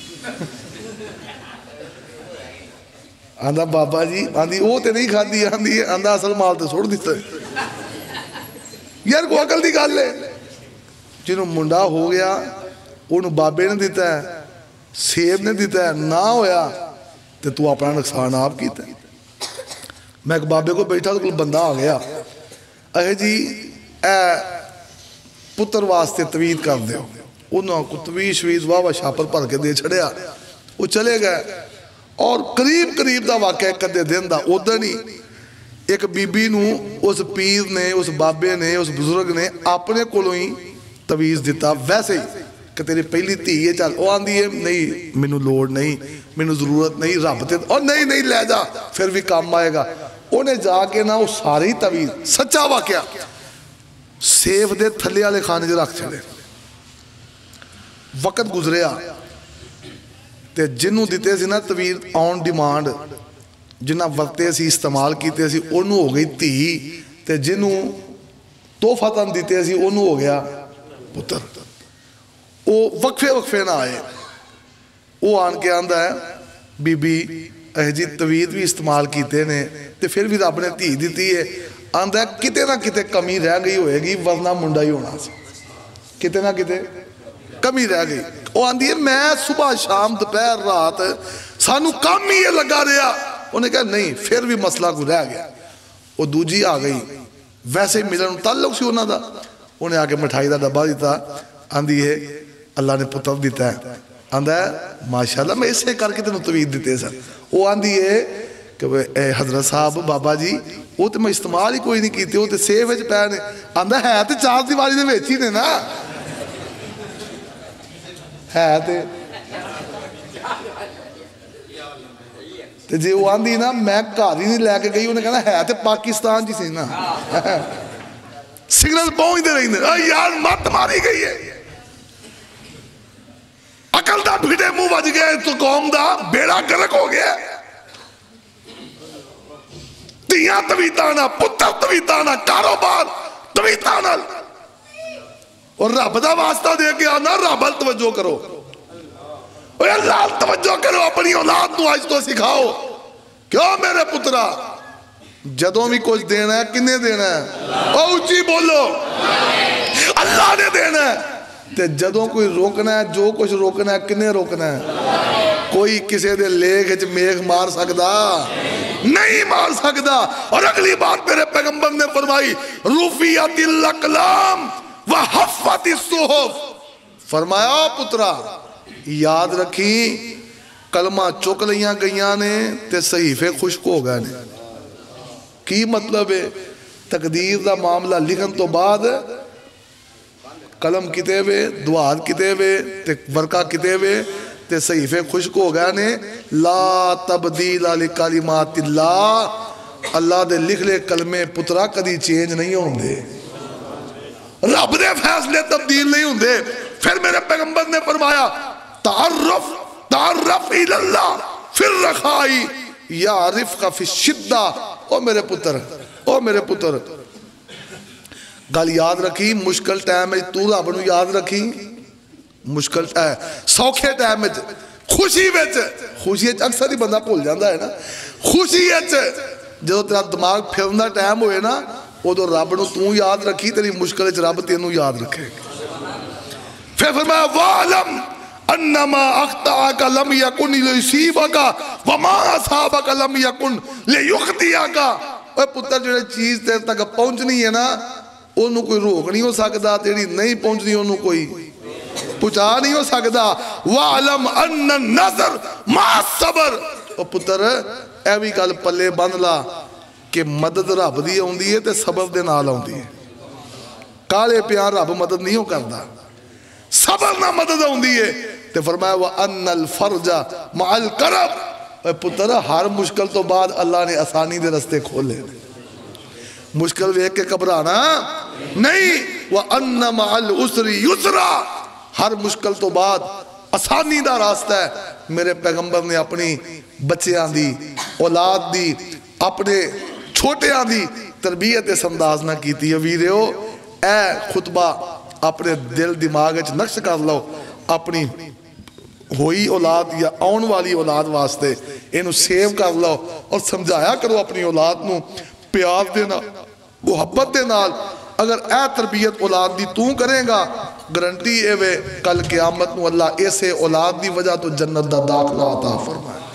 آندہ بابا جی آندی وہ تے نہیں کھا دی آندہ اصل مال تے چھوڑ دیتا ہے یار کو عقل دی گال لے جنہوں منڈا ہو گیا انہوں بابے نے دیتا ہے سیب نے دیتا ہے نہ ہویا تو اپنا نقصان آپ کیتا ہے میں ایک بابے کو بیٹھا تو کوئی بندہ آ گیا اے جی اے پتر واسطے توید کر دیو انہوں کو توید شوید واہ شاپر پر کے دے چھڑیا وہ چلے گئے اور قریب دا واقعہ کدے دن دا ادھر نہیں ایک بی بی نو اس پیر نے اس بابے نے اس بزرگ نے اپنے کولوں ہی تویز دیتا ویسے ہی کہ تیری پہلی تھی یہ چل وہ آن دیئے نہیں منو لوڑ نہیں منو ضرورت نہیں رب تے اور نہیں لے جا پھر بھی کام آئے گا انہیں جا کے نا وہ ساری تویز سچا واقعہ سیف دے تھلے والے کھانے جو رکھ چلے وقت گزریا تے جنہوں دیتے سی نا تویز آن ڈیمانڈ جنہ وقتے سی استعمال کیتے سی انہوں ہو گئی تھی تے جنہوں توفہ تن دیتے سی انہوں ہو گیا پتر وہ وقفے نہ آئے وہ آن کے آندہ ہے بی بی جی توید بھی استعمال کیتے نے تے پھر بھی رب نے تھی دیتی ہے آندہ ہے کتے نہ کتے کمی رہ گئی ہوئے گی ورنہ منڈا ہی ہونا سی کتے نہ کتے کمی رہ گئی وہ آندھی ہے میں صبح شام دوپہر رات سانو کام ہی یہ لگا رہا انہیں کہا نہیں پھر بھی مسئلہ کو رہ گیا وہ دوجی آ گئی ویسے ملن تعلق سی ہونا دا انہیں آکے مٹھائی دا ڈبا دیتا آندھی ہے اللہ نے پتر دیتا ہے آندھا ہے ماشاءاللہ میں اسے کر کے تنہوں توید دیتے سر وہ آندھی ہے کہ اے حضرت صاحب بابا جی وہ تو میں استعمال ہی کوئی نہیں کیتے وہ تو سیو ہے جو پہنے آندھا ہے تو چار دیواری دے ویچی نے نا ہے تو جی وہ آندھی نا میں کاری نہیں لے کے گئی انہیں کہنا ہے تو پاکستان جی سی نا سگنل پہنچ دے رہی نے یار مت ماری گئی ہے عقل دا بھیڑے مو بج گئے تو قوم دا بیڑا گرک ہو گیا تیاں تویتانا پتر تویتانا کاروبار تویتانا اور رب دا واسطہ دے کے آنا رب توجہ کرو اے اللہ توجہ کرو اپنی اولاد نو آج تو سکھاؤ کیوں میرے پترہ جدوں بھی کچھ دینا ہے کنے دینا ہے او اچھی بولو اللہ نے دینا ہے تے جدوں کوئی روکنا ہے جو کچھ روکنا ہے کنے روکنا ہے کوئی کسے دے لیگ ہے میغ مار سکدا نہیں مار سکدا اور اگلی بات میرے پیغمبر نے فرمائی رفیعت الاقلام وحفت الصحف فرمایا پترا یاد رکھی کلمہ چک لیاں گئیاں نے تے صحیفے خشک ہو گئے نے کی مطلب ہے تقدیر دا معاملہ لکھن تو بعد قلم کتابے دعات کتابے تے ورقہ کتابے تے صحیفے خشک ہو گئے نے لا تبدیل لکلمات اللہ اللہ دے لکھ لے کلمے پترا کدی چینج نہیں ہوں دے رب دے فیصلے تبدیل نہیں ہوں دے پھر میرے پیغمبر نے فرمایا تعرف الاللہ فی الرخائی یعرفک فی الشدہ۔ او میرے پتر گل یاد رکھی، مشکل ٹائم میں تو رب نو یاد رکھی، مشکل سوکھے ٹائم میں خوشی اکثر ہی بندہ بھول جاتا ہے نا، خوشی جدو تیرا دماغ پھرنا ٹائم ہوئے نا ادو رب نو تو یاد رکھی، تیری مشکل رب تینوں یاد رکھے۔ پھر فرمایا وَعْلَمْ انما اخطاک لم یکن لیصیبک وما اصابک لم یکن لیخطئک۔ اے پتر جو چیز تیرے تک پہنچنی ہے نا انہوں کوئی روک نہیں ہو سکتا، تیری نہیں پہنچنی انہوں کوئی پہنچا نہیں ہو سکتا۔ وَعْلَمْ أَنَّ النَّصْرَ مَعَ الصَّبْرِ۔ او پتر اے بھی گل پلے بند لا کہ مدد رب دی ہوندی ہے تے صبر دے نال ہوندی ہے۔ کالے پیار رب مدد نہیں ہو کردا، صبر نہ مدد ہوندی ہے۔ تے فرمایا وَأَنَّ الْفَرْجَ مَعَ الْكَرْبِ۔ اے پتر ہر مشکل تو بعد اللہ نے آسانی دے رستے کھولے، مشکل دیکھ کے گھبرانا نہیں۔ وَأَنَّ مَعَ الْعُسْرِ يُسْرًا۔ ہر مشکل تو بعد آسانی دا راستہ ہے۔ میرے پیغمبر نے اپنی بچیاں دی، اولاد دی، اپنے چھوٹیاں دی تربیت اس انداز نہ کیتی ہے۔ ویریو اے خطبہ اپنے دل دماغ نقش کر لو، اپنی ہوئی اولاد یا آن والی اولاد واسطے انہوں سیو کر لو اور سمجھایا کرو اپنی اولاد نو پیار دینا، محبت دے نال۔ اگر اے تربیت اولاد دی تو کریں گا گارنٹی اے وے کل قیامت نو اللہ ایسے اولاد دی وجہ تو جنت دا داخلہ عطا فرمائے۔